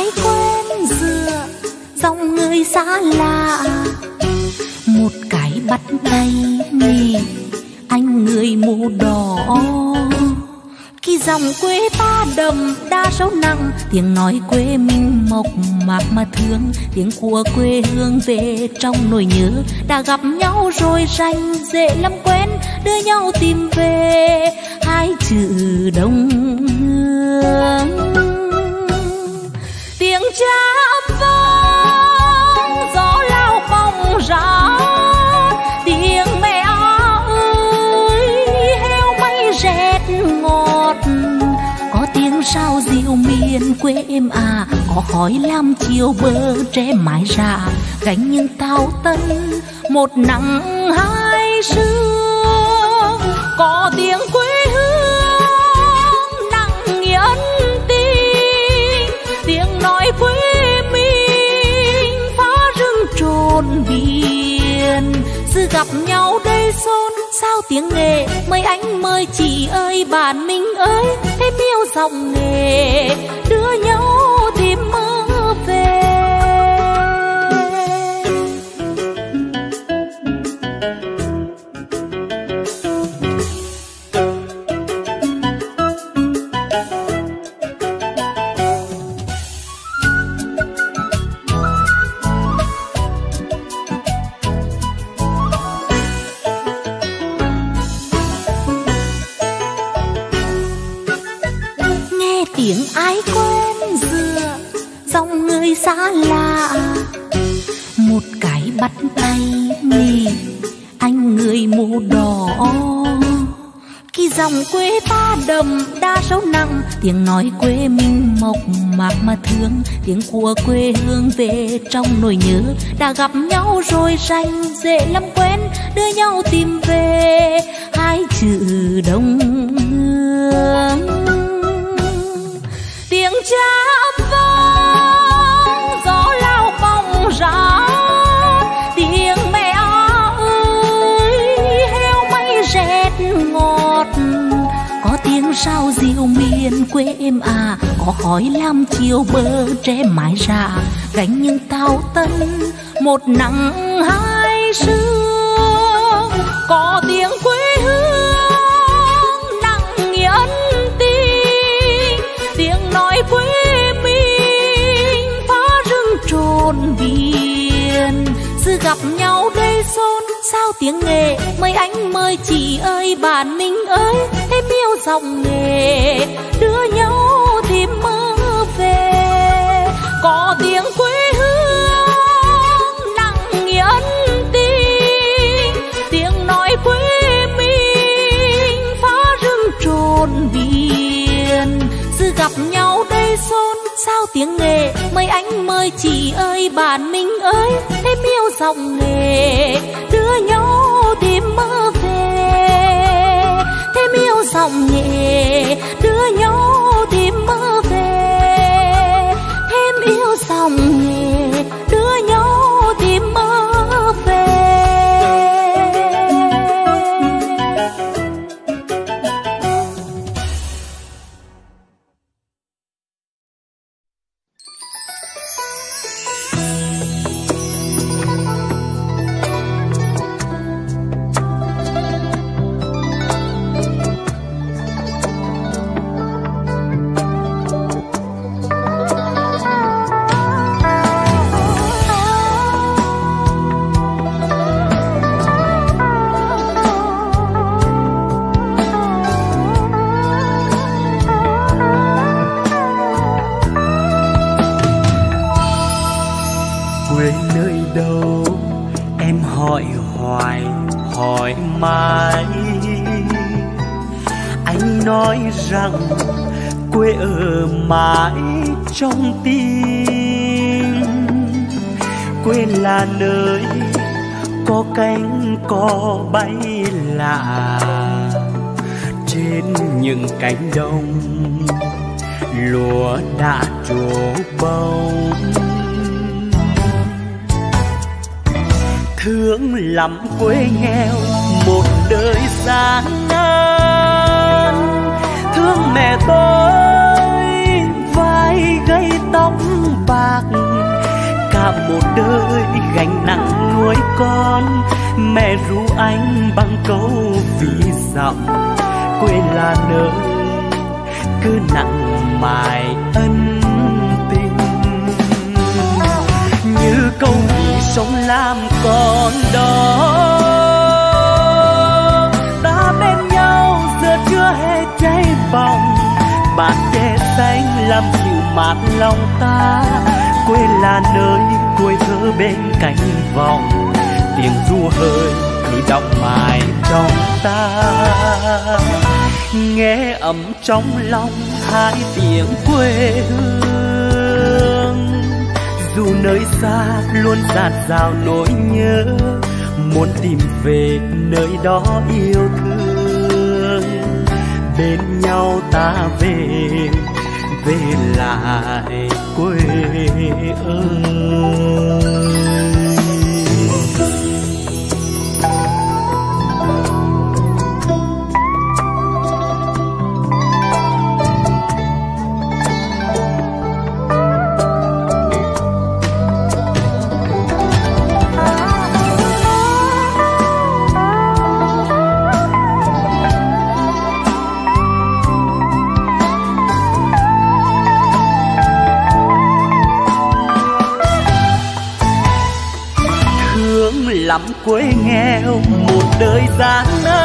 ai quen dựa dòng người xa lạ, một cái bắt tay nghỉ anh người mũ đỏ. Khi dòng quê ta đậm đa sâu nặng, tiếng nói quê mình mộc mạc mà thương, tiếng của quê hương về trong nỗi nhớ. Đã gặp nhau rồi rành dễ lắm quen, đưa nhau tìm về hai chữ đồng hương. Tiếng chạm vang gió lao bóng ra, tiếng mẹ ơi heo may rét ngọt. Có tiếng sao diệu miền quê em à, có khói lam chiều bờ tre mái rạ, gánh những tao tân một nắng hai sương. Có tiếng quê hương nặng nghĩa ân tình, tiếng nói quê mình phá rừng trồn biển. Sự gặp nhau đây xôn sao tiếng nghề, mời anh mời chị ơi bạn mình ơi, thêm yêu giọng nghề đưa nhau tìm mơ về. Tiếng ai quen dựa dòng người xa lạ, một cái bắt tay nghỉ anh người mũ đỏ. Khi dòng quê ta đậm đa sâu nặng, tiếng nói quê mình mộc mạc mà thương, tiếng của quê hương về trong nỗi nhớ. Đã gặp nhau rồi rành dễ lắm quen, đưa nhau tìm về hai chữ đồng hương. Tiếng chạm vang gió lao bóng ra, tiếng mẹ ơi heo may rét ngọt. Có tiếng sao diệu miền quê em à, có khói lam chiều bờ tre mái rạ, gánh những tao tân một nắng hai sương. Có tiếng quê hương nặng nghĩa ân tình, tiếng nói quê mình phá rừng trồn biển. Sự gặp nhau đây xôn sao tiếng nghề, mời anh mời chị ơi bạn mình ơi, thêm yêu giọng nghề đưa nhau tìm mơ về. Có tiếng quê hương nặng nghĩa ân tình, tiếng nói quê mình phá rừng trồn biển. Sự gặp nhau đây xôn sao tiếng nghề, mời anh mời chị ơi bạn mình ơi, thêm yêu giọng nghề đưa nhau tìm mơ về. Thêm yêu giọng nghề đưa nhau tìm mơ về. Thêm yêu giọng nghề đưa nhau tìm mơ về. Quê nơi đâu em hỏi hoài hỏi mãi, anh nói rằng quê ở mãi trong tim. Quê là nơi có cánh có bay lạ, trên những cánh đồng lúa đã trổ bông. Thương lắm quê nghèo một đời gian nan, thương mẹ tôi vai gây tóc cả một đời gánh nặng nuôi con. Mẹ ru anh bằng câu ví dặm, quê là nơi cứ nặng mài ân tình. Như câu ví sống làm con đó, ta bên nhau giờ chưa hề cháy bỏng. Bạt tre xanh làm dịu mát lòng ta, quê là nơi tuổi thơ bên cánh vọng. Tiếng ru hơi cứ đọng mãi trong ta, nghe ấm trong lòng hai tiếng quê hương. Dù nơi xa luôn dạt dào nỗi nhớ, muốn tìm về nơi đó yêu thương. Bên nhau ta về, về lại quê ơi. Lắm quê nghèo một đời gian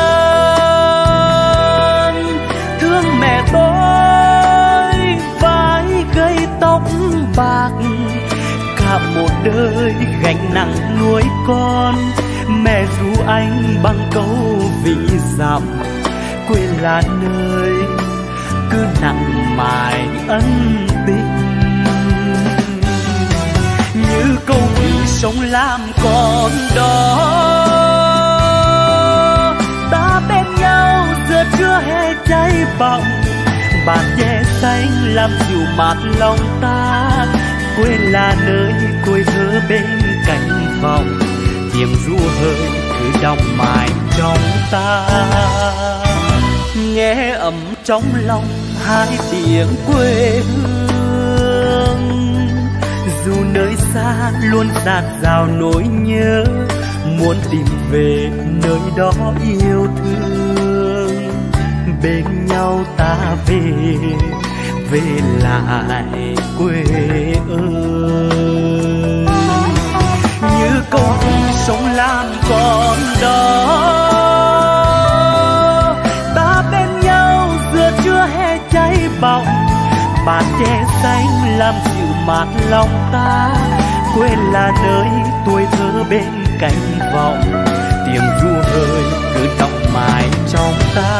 nan, thương mẹ tôi vai gây tóc bạc. Cả một đời gánh nặng nuôi con, mẹ ru anh bằng câu ví dặm, quê là nơi cứ nặng mài ân tình. Như câu ví sống làm con đó, ta bên nhau giờ chưa hề cháy bỏng. Bạt tre xanh làm dịu mát lòng ta, quê là nơi tuổi thơ bên cánh vọng. Tiếng ru hơi cứ đọng mãi trong ta, nghe ấm trong lòng hai tiếng quê hương. Dù nơi xa luôn dạt dào nỗi nhớ, muốn tìm về nơi đó yêu thương. Bên nhau ta về, về lại quê ơi. Như câu sống làm con đó, ta bên nhau giờ chưa hề cháy bỏng. Bạt tre xanh làm dịu mát lòng ta, quê là nơi tuổi thơ bên cánh vọng. Tiếng ru hơi cứ đọng mãi trong ta,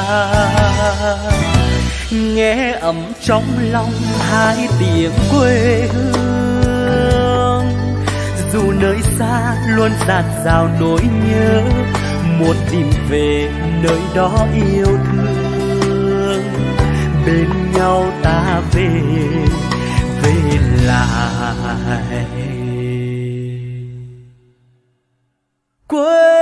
nghe ấm trong lòng hai tiếng quê hương. Dù nơi xa luôn dạt dào nỗi nhớ, muốn tìm về nơi đó yêu thương. Bên nhau ta về, về lại quê.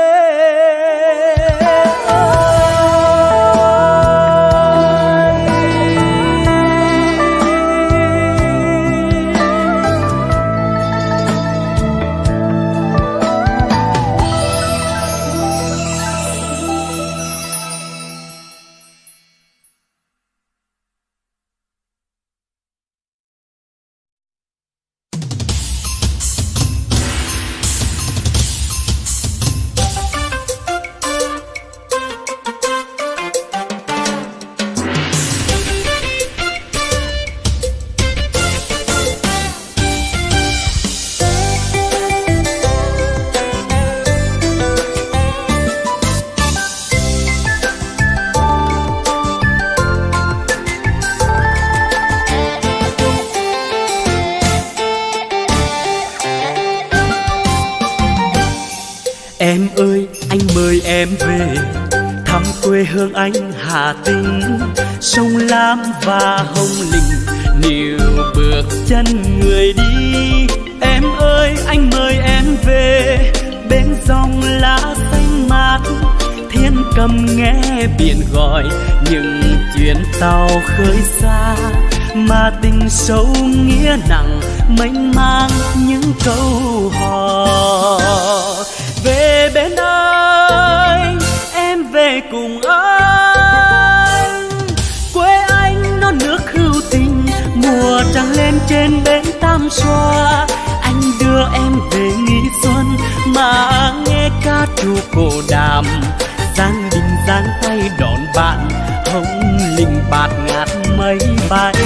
Em ơi, anh mời em về thăm quê hương anh Hà Tĩnh. Sông Lam và Hồng Lĩnh níu bước chân người đi. Em ơi, anh mời em về bên dòng lá xanh mát. Thiên cầm nghe biển gọi những chuyến tàu khơi xa. mà tình sâu nghĩa nặng mênh mang những câu hò. Về bên anh, em về cùng anh, quê anh non nước hữu tình, mùa trăng lên trên bến Tam Xoa. Anh đưa em về nghỉ xuân mà nghe ca trù cổ đàm, giang đình giang tay đón bạn, hồng linh bạt ngát mây bay.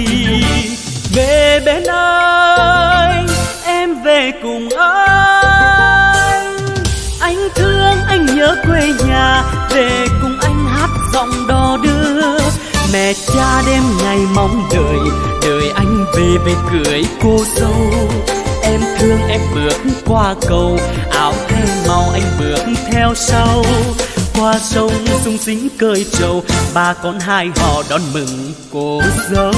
Về bên anh, em về cùng anh, anh thương anh nhớ quê nhà, về cùng anh hát giọng đò đưa. Mẹ cha đêm ngày mong đợi, đợi anh về về cưới cô dâu. Em thương em bước qua cầu, áo thêu màu anh bước theo sau. Qua sông sung sính cơi trầu, ba con hai họ đón mừng cô dâu.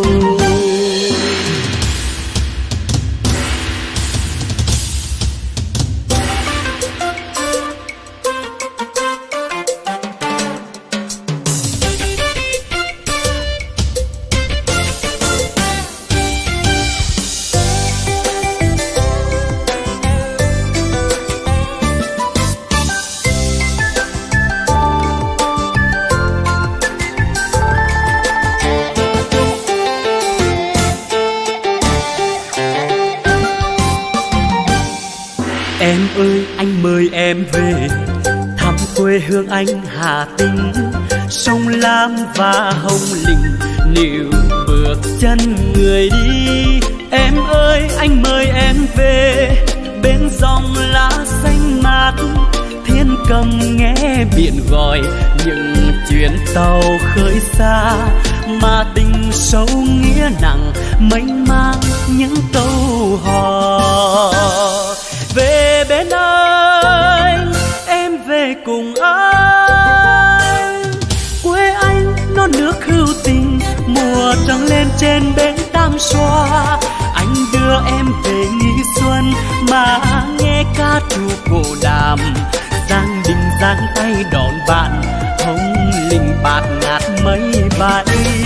Em ơi anh mời em về thăm quê hương anh Hà Tĩnh, sông Lam và Hồng Linh níu bước chân người đi. Em ơi anh mời em về bên dòng lá xanh mát, thiên cầm nghe biển gọi những chuyến tàu khơi xa, mà tình sâu nghĩa nặng mênh mang những câu hò. Về bên anh, em về cùng anh, quê anh non nước hữu tình, mùa trăng lên trên bến Tam Xoa. Anh đưa em về nghỉ xuân mà nghe ca trù cổ đàm, giang đình giang tay đón bạn, hồng linh bạt ngát mây bay.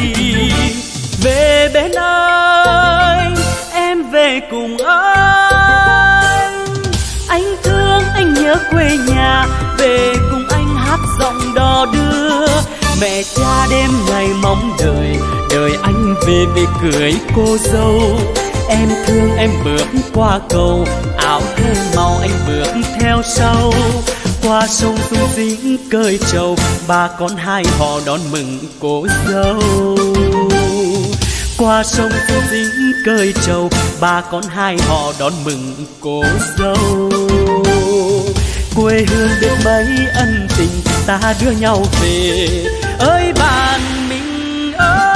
Về bên anh, em về cùng anh, anh thương anh nhớ quê nhà, về cùng anh hát giọng đò đưa. Mẹ cha đêm ngày mong đợi, đợi anh về về cưới cô dâu. Em thương em bước qua cầu, áo thêu màu anh bước theo sau. Qua sông sung sính cơi trầu, ba con hai họ đón mừng cô dâu. Qua sông sung sính cơi trầu, ba con hai họ đón mừng cô dâu. Quê hương biết mấy ân tình, ta đưa nhau về ơi bạn mình ơi.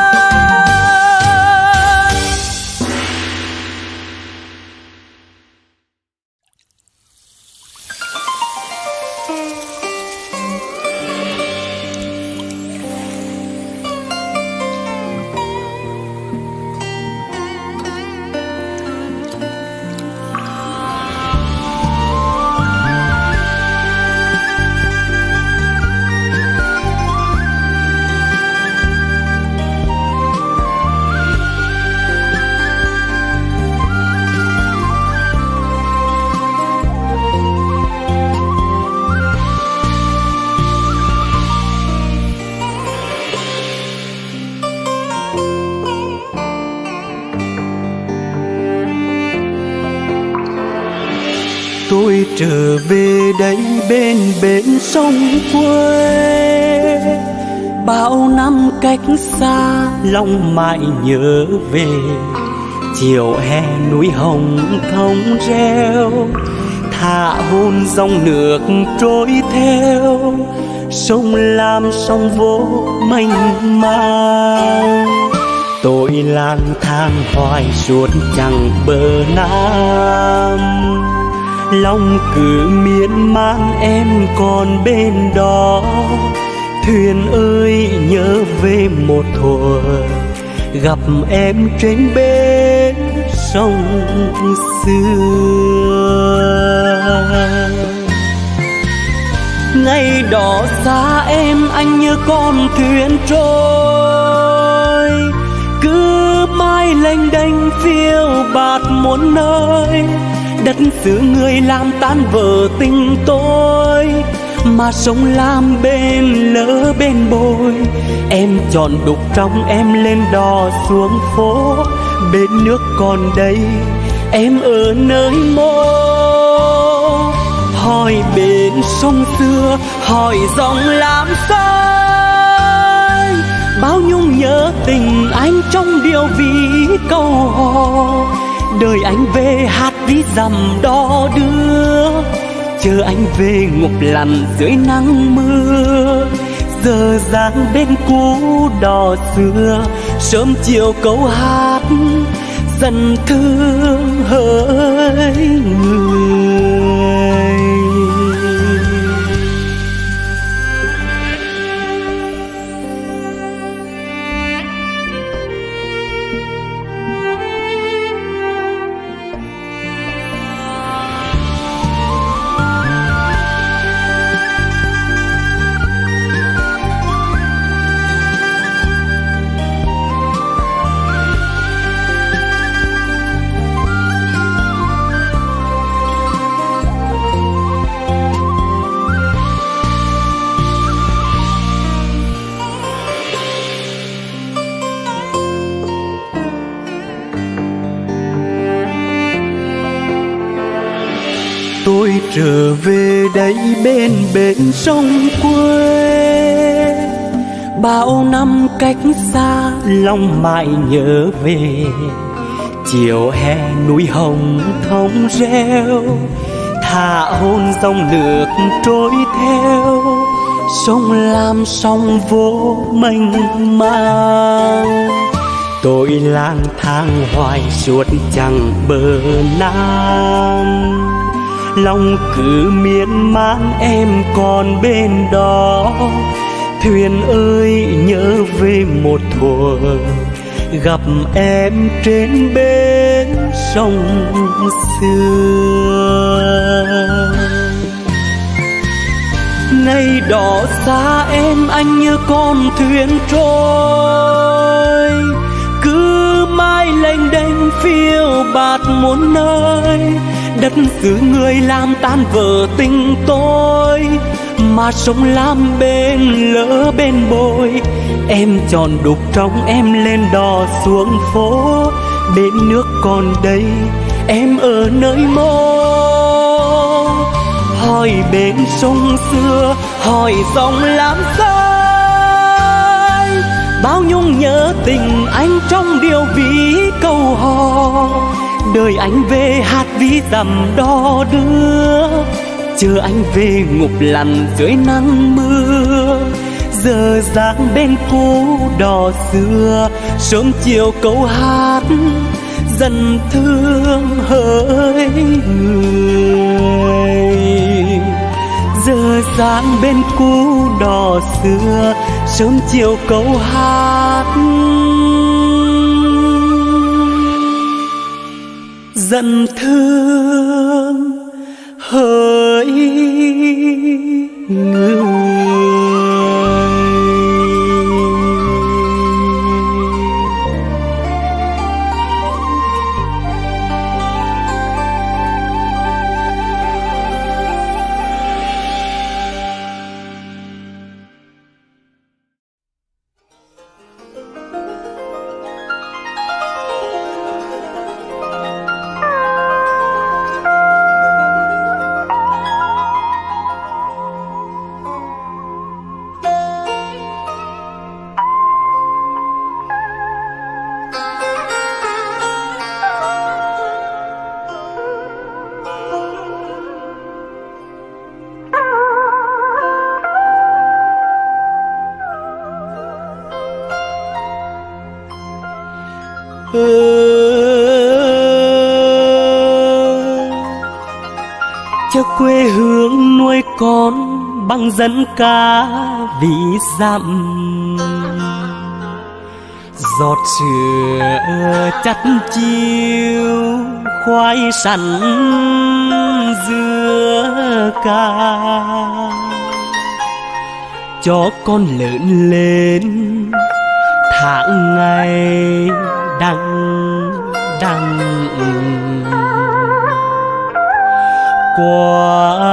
Tôi trở về đây bên bến sông quê, bao năm cách xa lòng mãi nhớ về. Chiều hè núi hồng thông reo, thả hôn dòng nước trôi theo. Sông Lam sông vô mênh mang, tôi lang thang hoài suốt chẳng bờ Nam. Lòng cứ miên man em còn bên đó, thuyền ơi nhớ về một thuở gặp em trên bến sông xưa. Ngày đó xa em anh như con thuyền trôi, cứ mai lênh đênh phiêu bạt muôn nơi, đất xứ người làm tan vỡ tình tôi, mà sông Lam bên lỡ bên bồi. Em chọn đục trong em lên đò xuống phố, bên nước còn đây em ở nơi mô. Hỏi bên sông xưa, hỏi dòng Lam xanh, bao nhung nhớ tình anh trong điệu ví câu hò. Đời anh về hát ví dặm đò đưa, chờ anh về ngục lặn dưới nắng mưa. Giờ dáng bên cũ đò xưa, sớm chiều câu hát dần thương hỡi người. Tôi trở về đây bên bên sông quê, bao năm cách xa lòng mãi nhớ về. Chiều hè núi hồng thông reo, thả hôn dòng nước trôi theo. Sông Lam sông vô mênh mang, tôi lang thang hoài suốt chẳng bờ nam. Lòng cứ miên man em còn bên đó, thuyền ơi nhớ về một thuở gặp em trên bến sông xưa. Ngày đó xa em anh như con thuyền trôi, cứ mãi lênh đênh phiêu bạt muôn nơi. Đất xứ người làm tan vỡ tình tôi, mà sông Lam bên lỡ bên bồi. Em chọn đục trong em lên đò xuống phố, bên nước còn đây em ở nơi mô. Hỏi bên sông xưa, hỏi dòng Lam xanh, bao nhung nhớ tình anh trong điệu ví câu hò. Đời anh về hát ví dặm đò đưa, chờ anh về ngục lặn dưới nắng mưa. Giờ dáng bên cũ đò xưa, sớm chiều câu hát dần thương hỡi người. Giờ dáng bên cũ đò xưa, sớm chiều câu hát dần thương hỡi người. Cho quê hương nuôi con bằng dân ca ví dặm, giọt sữa chắt chiêu khoai sắn dưa ca. Cho con lớn lên tháng ngày đăng đăng qua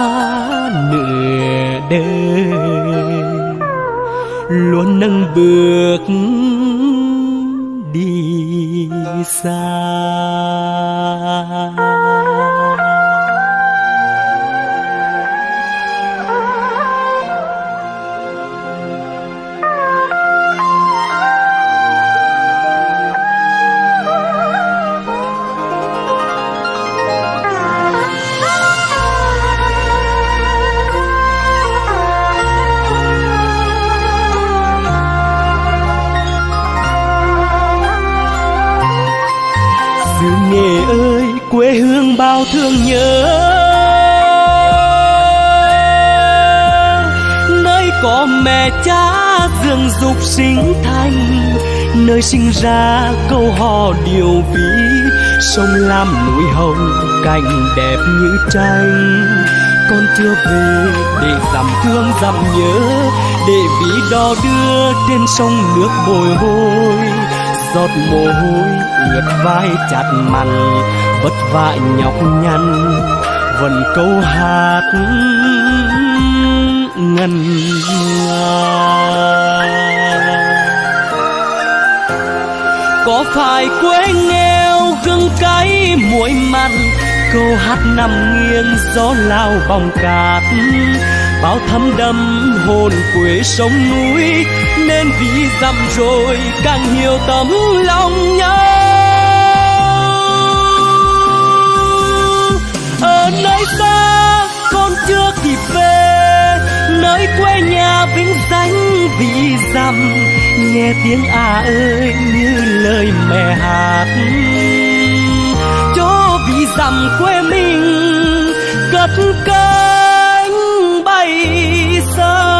nửa đời luôn nâng bước đi xa. Nghề ơi quê hương bao thương nhớ, nơi có mẹ cha dưỡng dục sinh thành, nơi sinh ra câu hò điều ví, sông lam núi hồng cảnh đẹp như tranh. Con chưa về để dằm thương dằm nhớ, để ví đò đưa trên sông nước bồi hồi, giọt mồ hôi ướt vai chặt mặn, vất vả nhọc nhằn vẫn câu hát ngân nga. Có phải quê nghèo gừng cay muối mặn, câu hát nằm nghiêng gió lao bóng cát, bao thấm đẫm hồn quê sông núi, nên vì dặm rồi càng nhiều tấm lòng nhớ. Ở nơi xa con chưa kịp về, nơi quê nhà vĩnh danh vì dặm, nghe tiếng à ơi như lời mẹ hát, cho vì dặm quê mình cất cánh bay xa.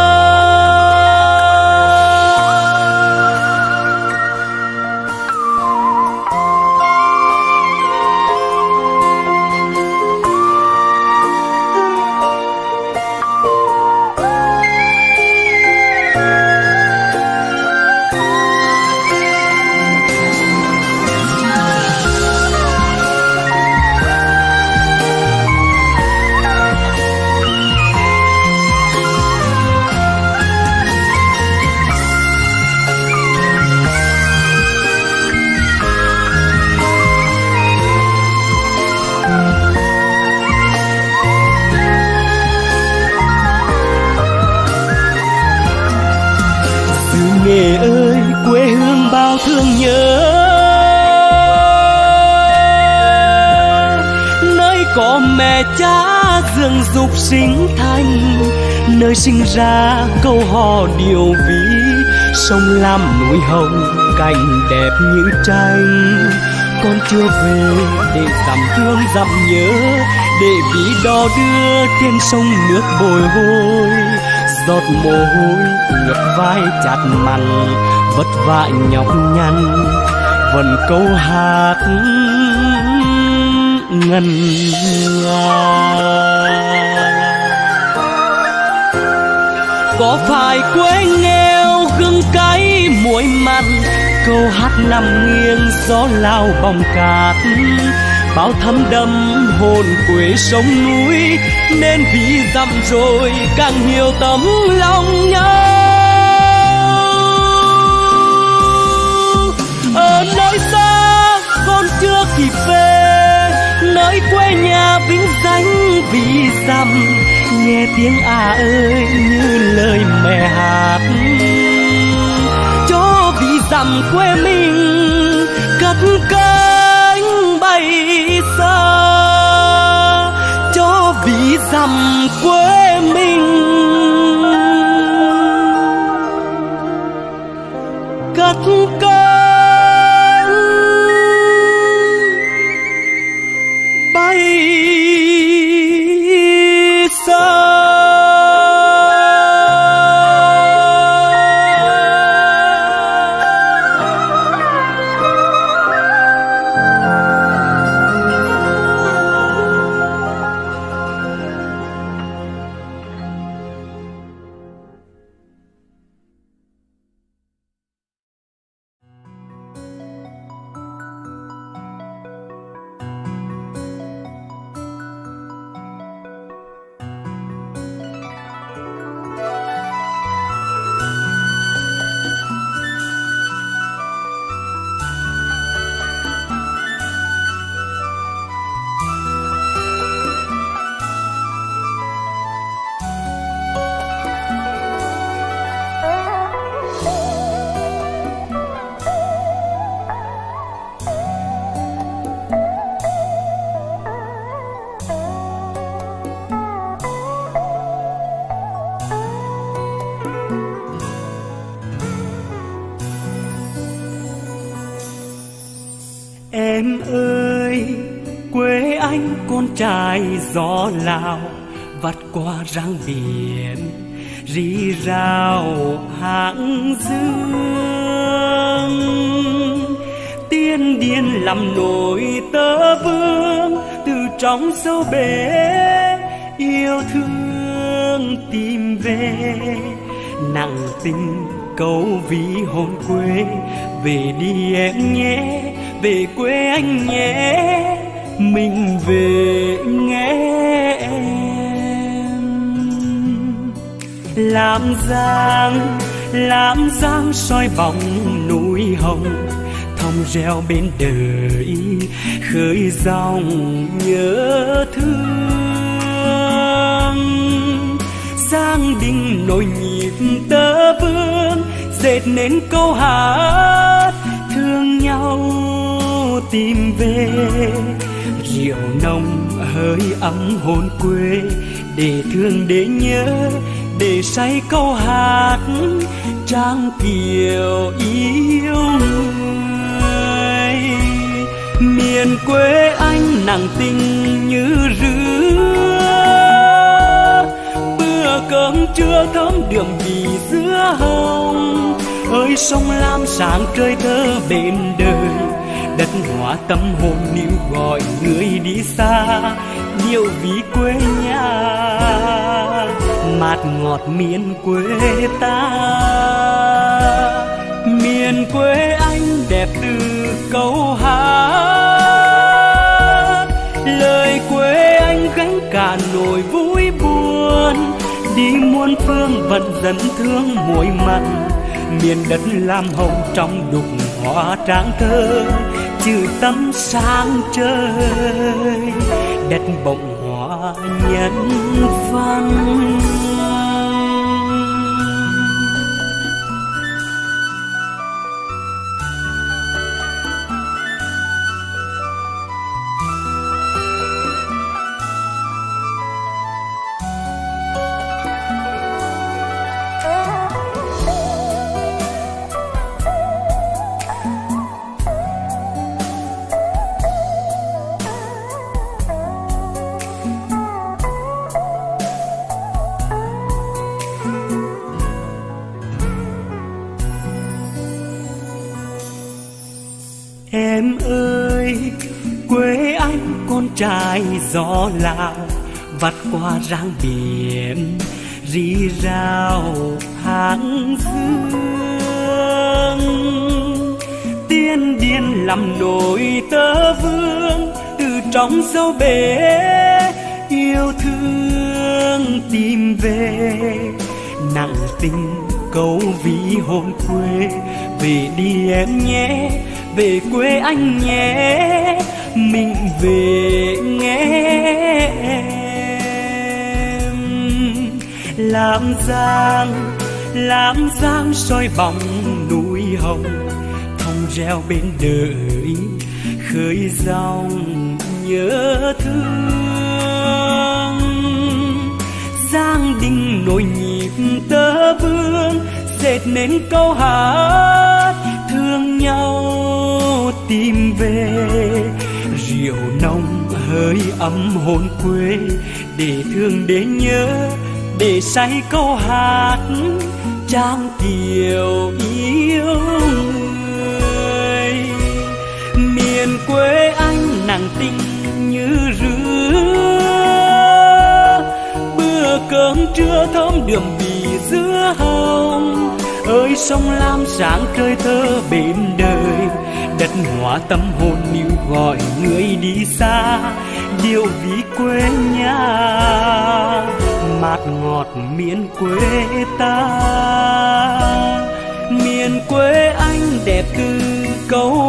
Nghề ơi quê hương bao thương nhớ, nơi có mẹ cha dưỡng dục sinh thành, nơi sinh ra câu hò điều ví, sông lam núi hồng cảnh đẹp như tranh. Con chưa về để dằm thương dằm nhớ, để ví đò đưa trên sông nước bồi hồi, giọt mồ hôi ướt vai chặt mặn, vất vả nhọc nhằn vẫn câu hát ngân nga. Có phải quê nghèo gừng cay muối mặn, câu hát nằm nghiêng gió lao bóng cát, bao thấm đẫm hồn quê sông núi, nên vì dặm rồi càng nhiều tấm lòng nhớ. Ở nơi xa con chưa kịp về, nơi quê nhà vĩnh danh vì dặm, nghe tiếng à ơi như lời mẹ hát, cho vì dặm quê mình cất cánh bay xa, cho vì dặm quê mình cất cánh bay xa. ơi, quê anh con trai gió Lào, vắt qua răng biển rì rào hàng dương. Tiên điên làm nổi tơ vương từ trong sâu bể yêu thương tìm về, nặng tình câu ví hồn quê. Về đi em nhé, về quê anh nhé, mình về nghe em. Làm giang, làm giang soi bóng núi hồng, thông reo bên đời khơi dòng nhớ thương. Giang đình nổi nhịp tơ vương, dệt nên câu hát thương nhau tìm về. Rượu nồng hơi ấm hồn quê, để thương để nhớ, để say câu hát trang kiều yêu người. Miền quê anh nặng tình như rứa, bữa cơm trưa thơm đường bì dứa hồng. Ơi sông lam sáng trời thơ bên đời, đất hóa tâm hồn níu gọi người đi xa, điệu ví quê nhà mát ngọt miền quê ta. Miền quê anh đẹp từ câu hát, lời quê anh gánh cả nỗi vui buồn. Đi muôn phương vẫn dẫn thương muối mặn, miền đất lam hồng trong đục hoa tráng thơ, chữ tâm sáng trời, đất bồng hoa nhân văn. Em ơi, quê anh con trai gió Lào, vắt qua rang biển rì rào hàng dương. Tiên điên làm nổi tơ vương từ trong sâu bể yêu thương tìm về, nặng tình câu ví hồn quê. Về đi em nhé, về quê anh nhé, mình về nghe em. Làm giang, làm giang soi bóng núi hồng, thông reo bên đời khơi dòng nhớ thương. Giang đình nổi nhịp tơ vương, dệt nên câu hát thương nhau tìm về. Rượu nồng hơi ấm hồn quê, để thương để nhớ, để say câu hát trang kiều yêu người. Miền quê anh nặng tình như rứa, bữa cơm trưa thơm đượm bì dứa hồng. Ơi sông lam sáng trời thơ bên đời, đất hóa tâm hồn níu gọi người đi xa, điệu ví quê nhà mát ngọt miền quê ta. Miền quê anh đẹp từ câu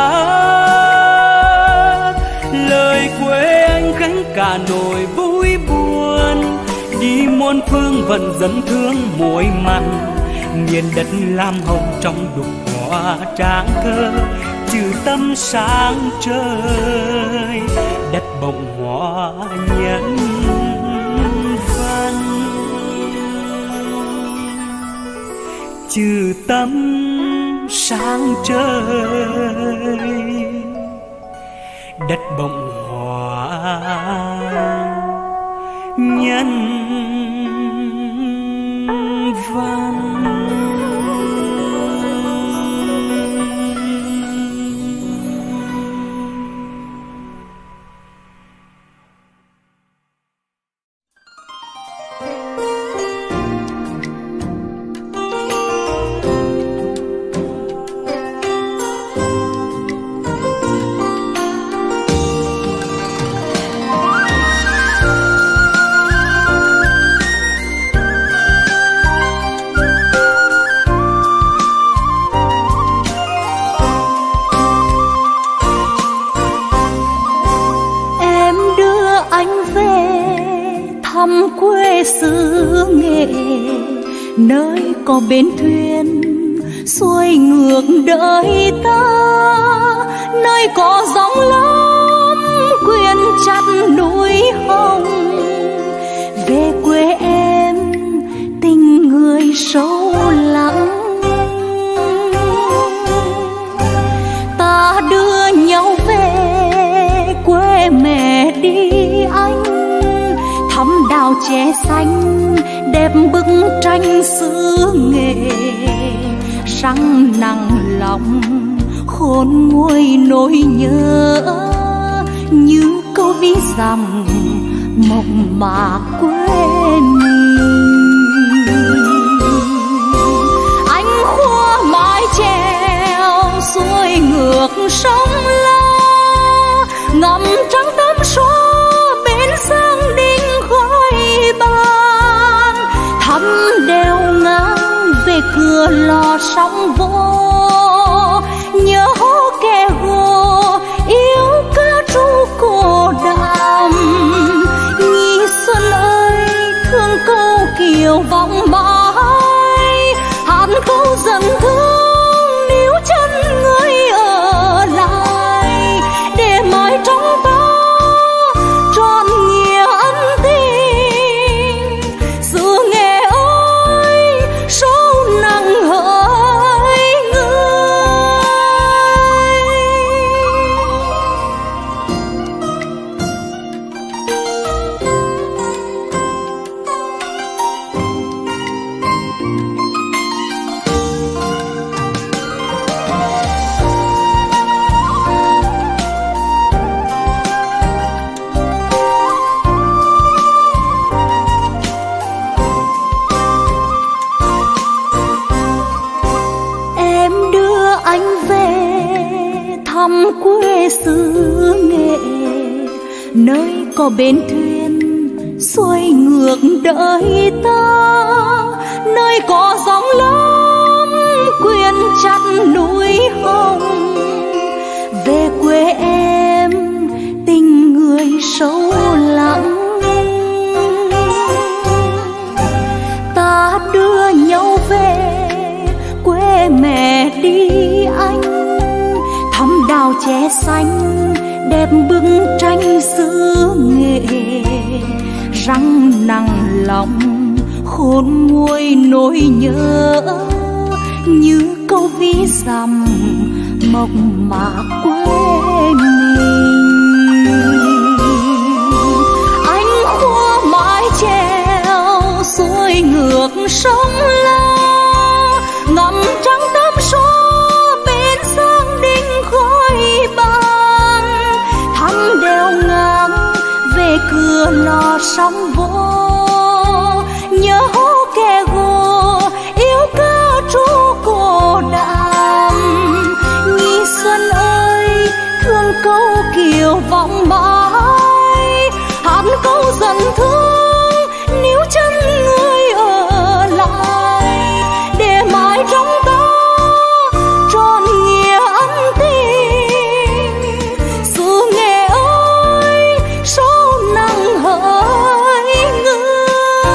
hát, lời quê anh gánh cả nỗi vui buồn. Đi muôn phương vẫn dẫn thương muối mặn, miền đất lam hồng trong đục hoa tráng thơ, chữ tâm sáng trời, đất bồng hoa nhân văn. Chữ tâm sáng trời, đất bông hoa nhân văn. Xứ Nghệ nơi có bến thuyền xuôi ngược đời ta, nơi có gióng lắm quyện chặt núi hồng. Về quê em tình người sâu lắng, ta đưa nhau về quê mẹ đi anh, thắm đào chè xanh đẹp bức tranh xứ Nghệ. Răng nặng lòng khôn nguôi nỗi nhớ, như câu ví dặm mộng mạc quê mình. Anh khua mái chèo xuôi ngược sông La, ngậm trắng tấm xóa bên sông Đinh khói ban. Thăm đèo ngang về cửa lò sóng vô, nhớ hố kè gồ yêu ca ru cổ đàm. Nhi xuân ơi thương câu kiều vọng mãi, hát câu dần thương níu chân người ở lại, để mãi trong ta trọn nghĩa ân tình. Xứ Nghệ ơi sâu nặng hỡi người. Em đưa anh về thăm quê xứ Nghệ, nơi có bến thuyền xuôi ngược đời ta, nơi có gióng lắm quyện chặt núi hồng. Về quê em tình người sâu lắng, ta đưa nhau về quê mẹ đi anh, thăm đào chè xanh đẹp bức tranh xứ Nghệ. Răng nặng lòng khôn nguôi nỗi nhớ, như câu ví dặm mộng mạc quê mình. Anh khua mái chèo xuôi ngược sông La, ngậm trắng tấm xóa bên sông Đinh khói ban. Thăm đèo ngang về cửa lò sóng vô, nhớ hố kè gồ yêu ca ru cổ đàm. Nhi xuân ơi thương câu kiều vọng mãi, hát câu dần thương níu chân người ở lại, để mãi trong ta trọn nghĩa ân tình. Xứ Nghệ ơi sâu nặng hỡi người,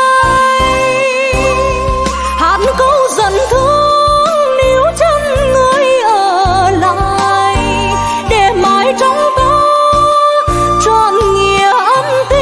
hát câu dần thương níu chân người ở lại, để mãi trong ta trọn nghĩa ân tình.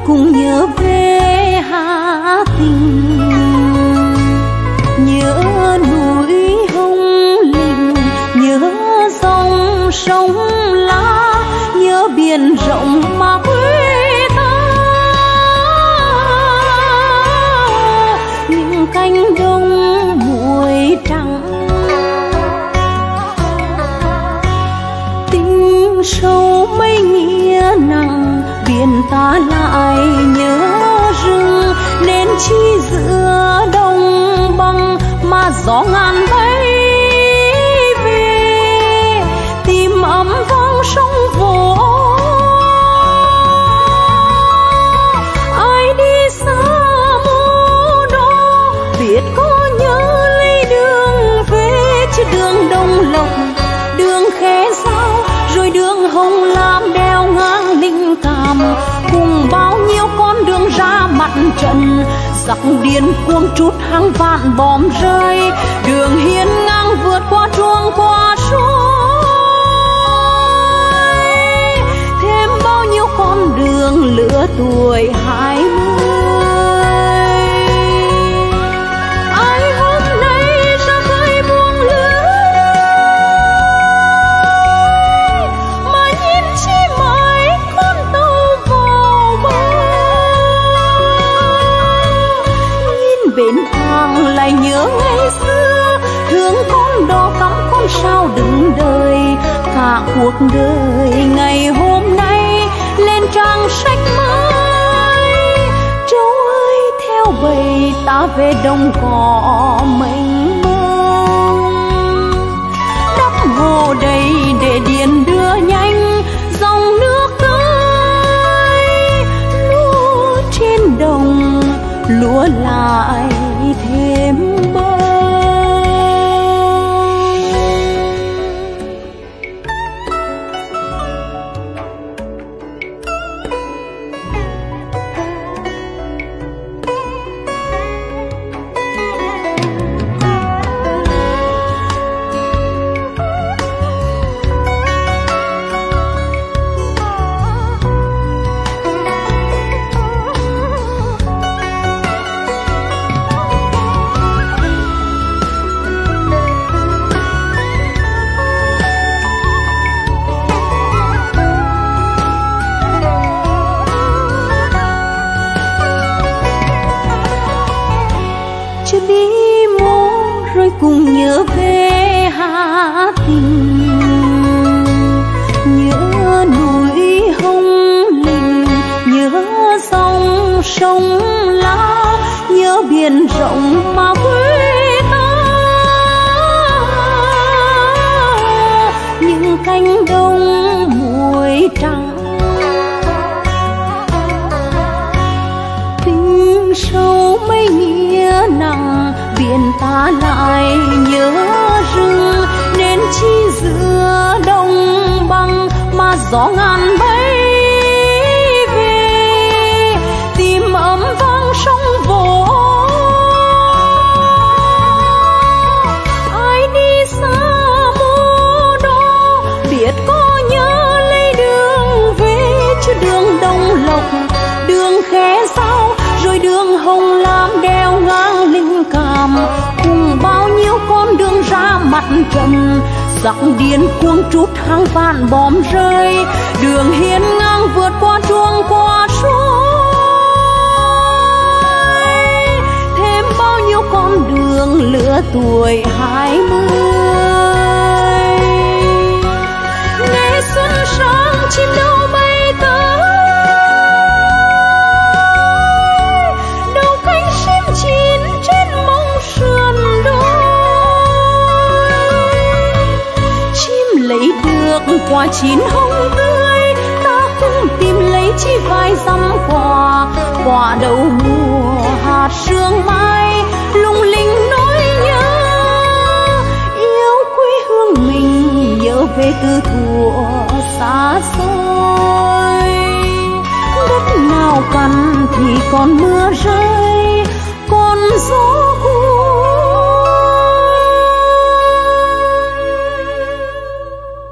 cùng nhớ về Hà Tình, nhớ núi Hồng Lĩnh, nhớ dòng sông lá, nhớ biển rộng mà quê ta. Những cánh đồng muối trắng, tình sâu mấy nghĩa nặng, biển ta lại nhớ rừng, nên chi giữa đồng bằng mà gió ngàn bay về, tìm ấm vang sông vỗ. Ai đi xa mô đó biết có nhớ lấy đường về, chứ đường Đông Lộc, đường Khe Sao, rồi đường Hồng Lam đeo ngang Linh Cảm, cùng bao nhiêu con đường ra mặt trận. Giặc điên cuồng trút hàng vạn bom rơi, đường hiên ngang vượt qua truông qua suối, thêm bao nhiêu con đường lứa tuổi hai mươi. Ai hôm nay ra khơi buông lưới, mà nhìn chi mãi con tàu vào bờ. Nhìn bên hàng lại nhớ ngày xưa, thương con đò cắm con sao đừng đời. Cả cuộc đời ngày hôm nay lên trang sách mới. Trâu ơi theo bầy ta về đồng cỏ mênh mông, đắp hồ đầy để điền đưa nhanh dòng nước tới. Lúa trên đồng lúa lại thêm bông. Cùng nhớ về Hà Tình, nhớ núi Hồng Lĩnh, nhớ dòng sông lá, nhớ biển rộng mà quê ta. Những cánh đồng muối trắng, tình sâu mấy nghĩa nặng, biển ta lại nhớ rừng, nên chi giữa đồng bằng mà gió ngàn bay về, tìm ấm vang sông vỗ. Ai đi xa mô đó biết có nhớ lấy đường về, chứ đường Đông Lộc, đường Khe Sao, rồi đường Hồng Lam đeo ngang Linh Cảm, cùng bao nhiêu con đường ra mặt trận. Giặc điên cuồng trút hàng vạn bom rơi, đường hiên ngang vượt qua truông qua suối, thêm bao nhiêu con đường lứa tuổi hai mươi. Ngày xuân sáng chim đâu bay tới, đầu cánh chim chín trên mông sườn đồi. Chim lấy được quả chín hồng tươi, ta cũng tìm lấy chi vài dăm quả. Quả đầu mùa hạt sương mai lung linh nỗi nhớ, yêu quê hương mình nhớ về từ thuở xa xôi. Đất nào cằn thì còn mưa rơi, còn gió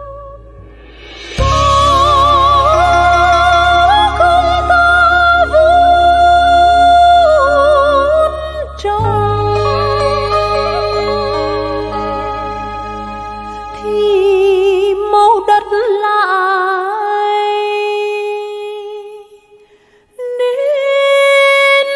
cuốn. màu đất lại nên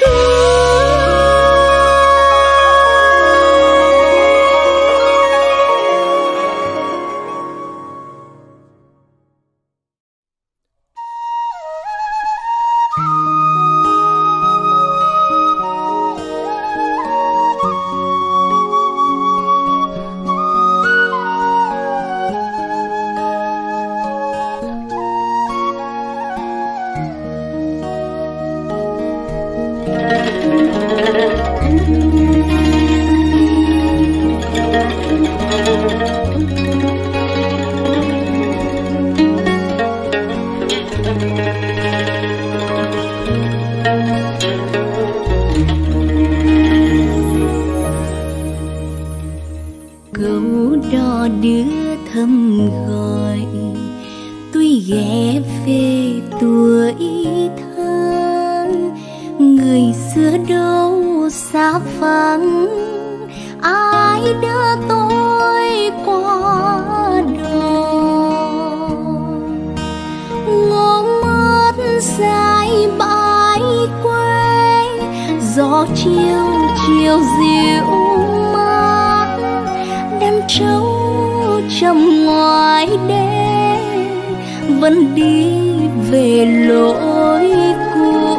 gấu đò đưa thăm gọi, tuy ghé về tuổi thơ, người xưa đâu xa vắng, ai đưa tôi qua đò. Ngó mất dài bãi quê, gió chiều chiều dịu mát, đàn trâu trầm ngoài đê vẫn đi về lối cũ.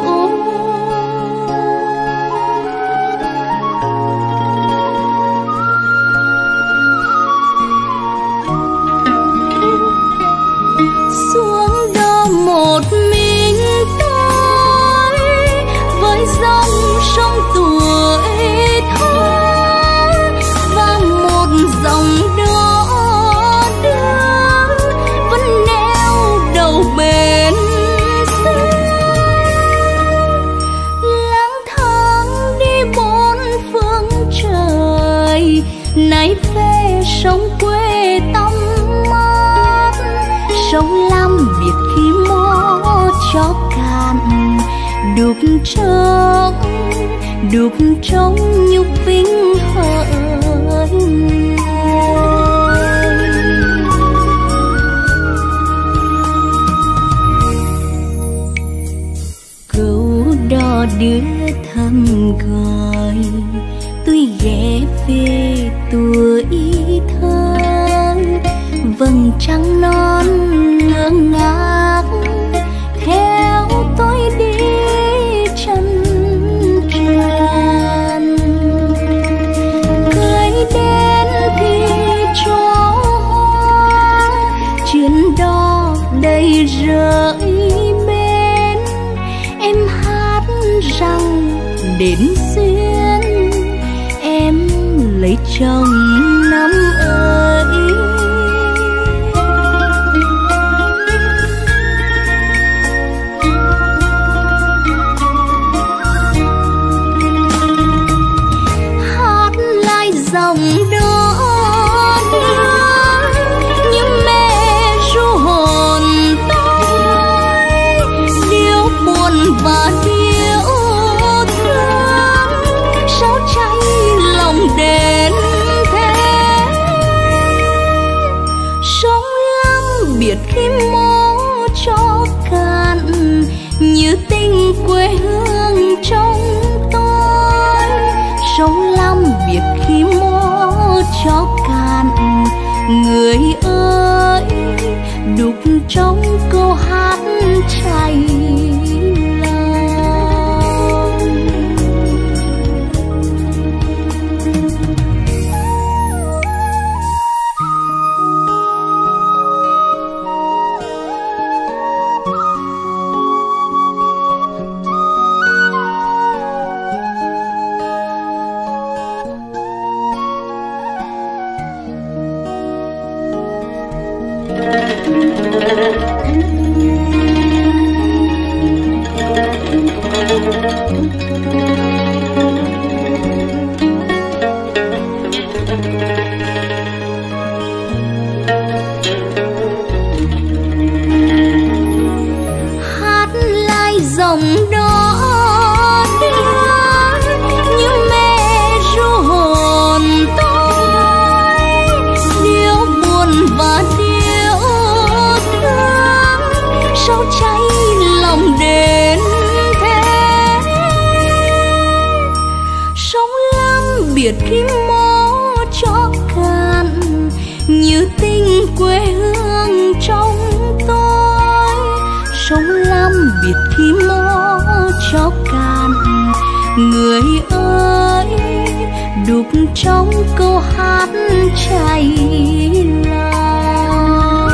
Xuống đó một mình tôi với dòng sông tuổi thơ và một dòng đó đưa vẫn neo đầu bên xưa. Lang thang đi bốn phương trời, nay về sông quê tăm mát, sông Lam biệt khi mó cho cạn, đục trong đục trong nhục vinh hỡi người. Gấu đò đưa thăm gọi, tôi ghé về tuổi thơ, vầng trăng non ngơ ngác theo tôi đi chân trần. Cưới đến thì cho hoa, chuyến đò đầy rơi bên, em hát rằng đến duyên em lấy chồng năm ơi. Dòng đó đưa như mẹ ru hồn tôi, điệu buồn và điệu thương, sao cháy lòng đến thế. Sông Lam biệt khi mó cho cạn, như tình quê hương trong tôi. Sông Lam biệt khi mó cho cạn, người ơi đục trong câu hát chảy lòng. Hát lại dòng đó đưa như mẹ ru hồn tôi, điệu buồn biệt khi mô cho cạn. Người ơi đục trong câu hát chảy lòng.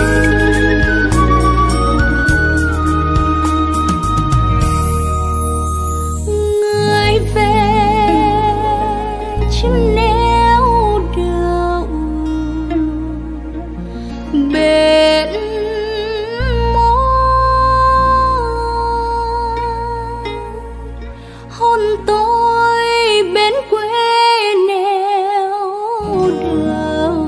Người về chim neo đậu bên môi, hôn tôi bên quê neo đậu.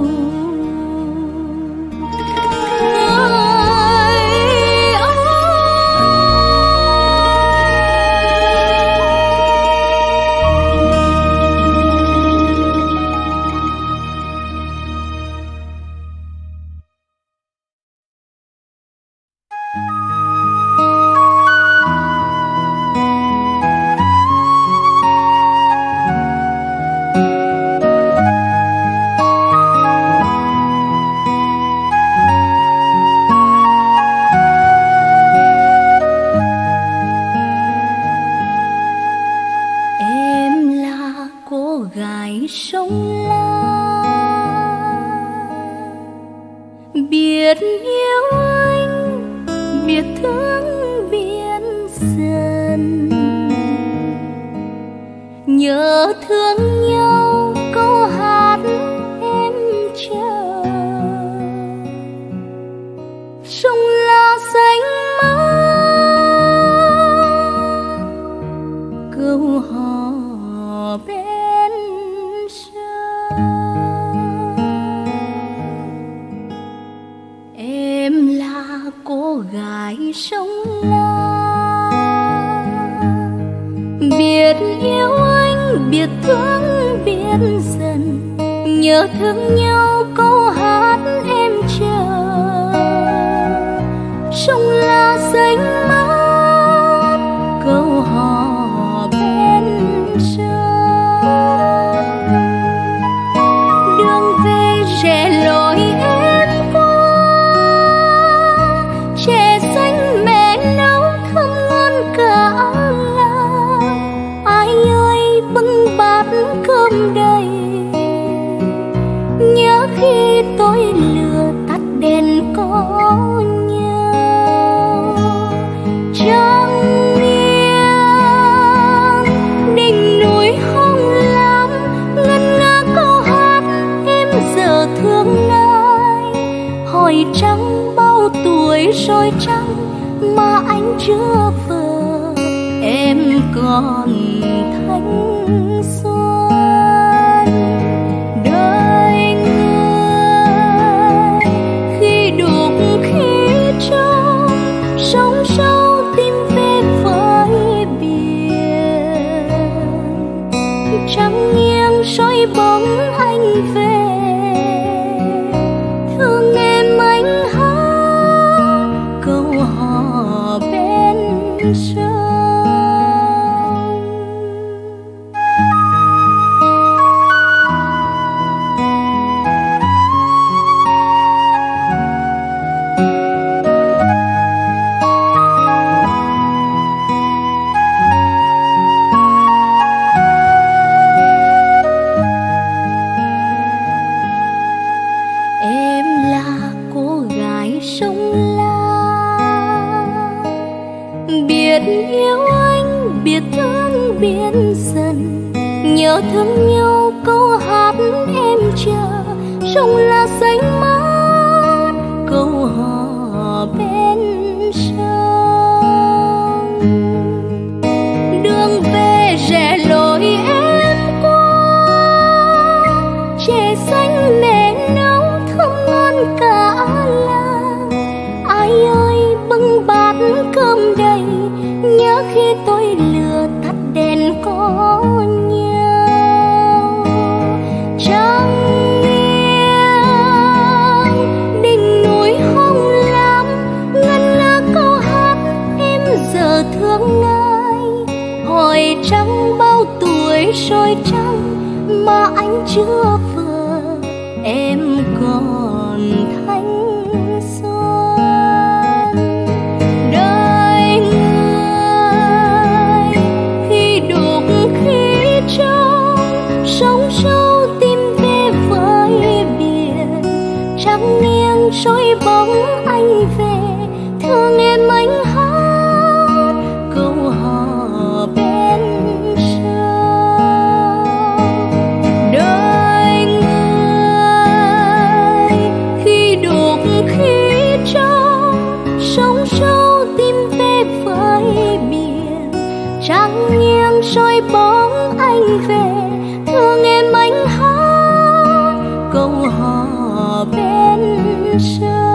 Biết yêu anh, biết thương biết dần, nhớ thương nhau câu hát em chờ. Sông lá xanh mát, câu hò bên sông. Em là cô gái sông La, biết yêu anh, biết thương biết dần, nhớ thương nhau câu hát em chờ. Sông La xanh mát, câu hò bên sông. Đường về rẽ lối em qua, chè xanh mẹ nấu thơm ngon cả làng. Ai ơi bưng bát cơm đầy, nhớ khi tôi lừa tắt đèn có nhau. Trăng nghiêng đỉnh núi hồng lam, ngân nga câu hát em giờ thương ai. Hỏi trăng bao tuổi rồi chăng mà anh chưa vợ, em còn thanh xuân. Đời người khi đục khi trông, sóng sâu tìm về với biển. Trăng nghiêng soi bóng anh về, thương em anh hát câu hò bên sông. Em là cô gái sông La, biết yêu anh, biết thương biết dần, nhớ thương nhau câu hát em chờ. Sông La xanh mát, câu hò bên sông. Đường về rẽ lối em qua, chè xanh mẹ nấu thơm ngon cả làng. Ai ơi bưng bát cơm đầy, nhớ khi tôi lừa tắt đèn có nhau. Trăng nghiêng đỉnh núi hồng lam, ngân nga câu hát em giờ thương ai. Hỏi trăng bao tuổi rồi chăng mà anh chưa vợ, em còn thanh xuân. Đời người trăng nghiêng soi bóng anh về, thương em anh hát câu hò bên sông. Đời người khi đục khi trong sông sâu tìm về với biển, trăng nghiêng soi bóng anh về, thương em anh hát câu hò bên sông.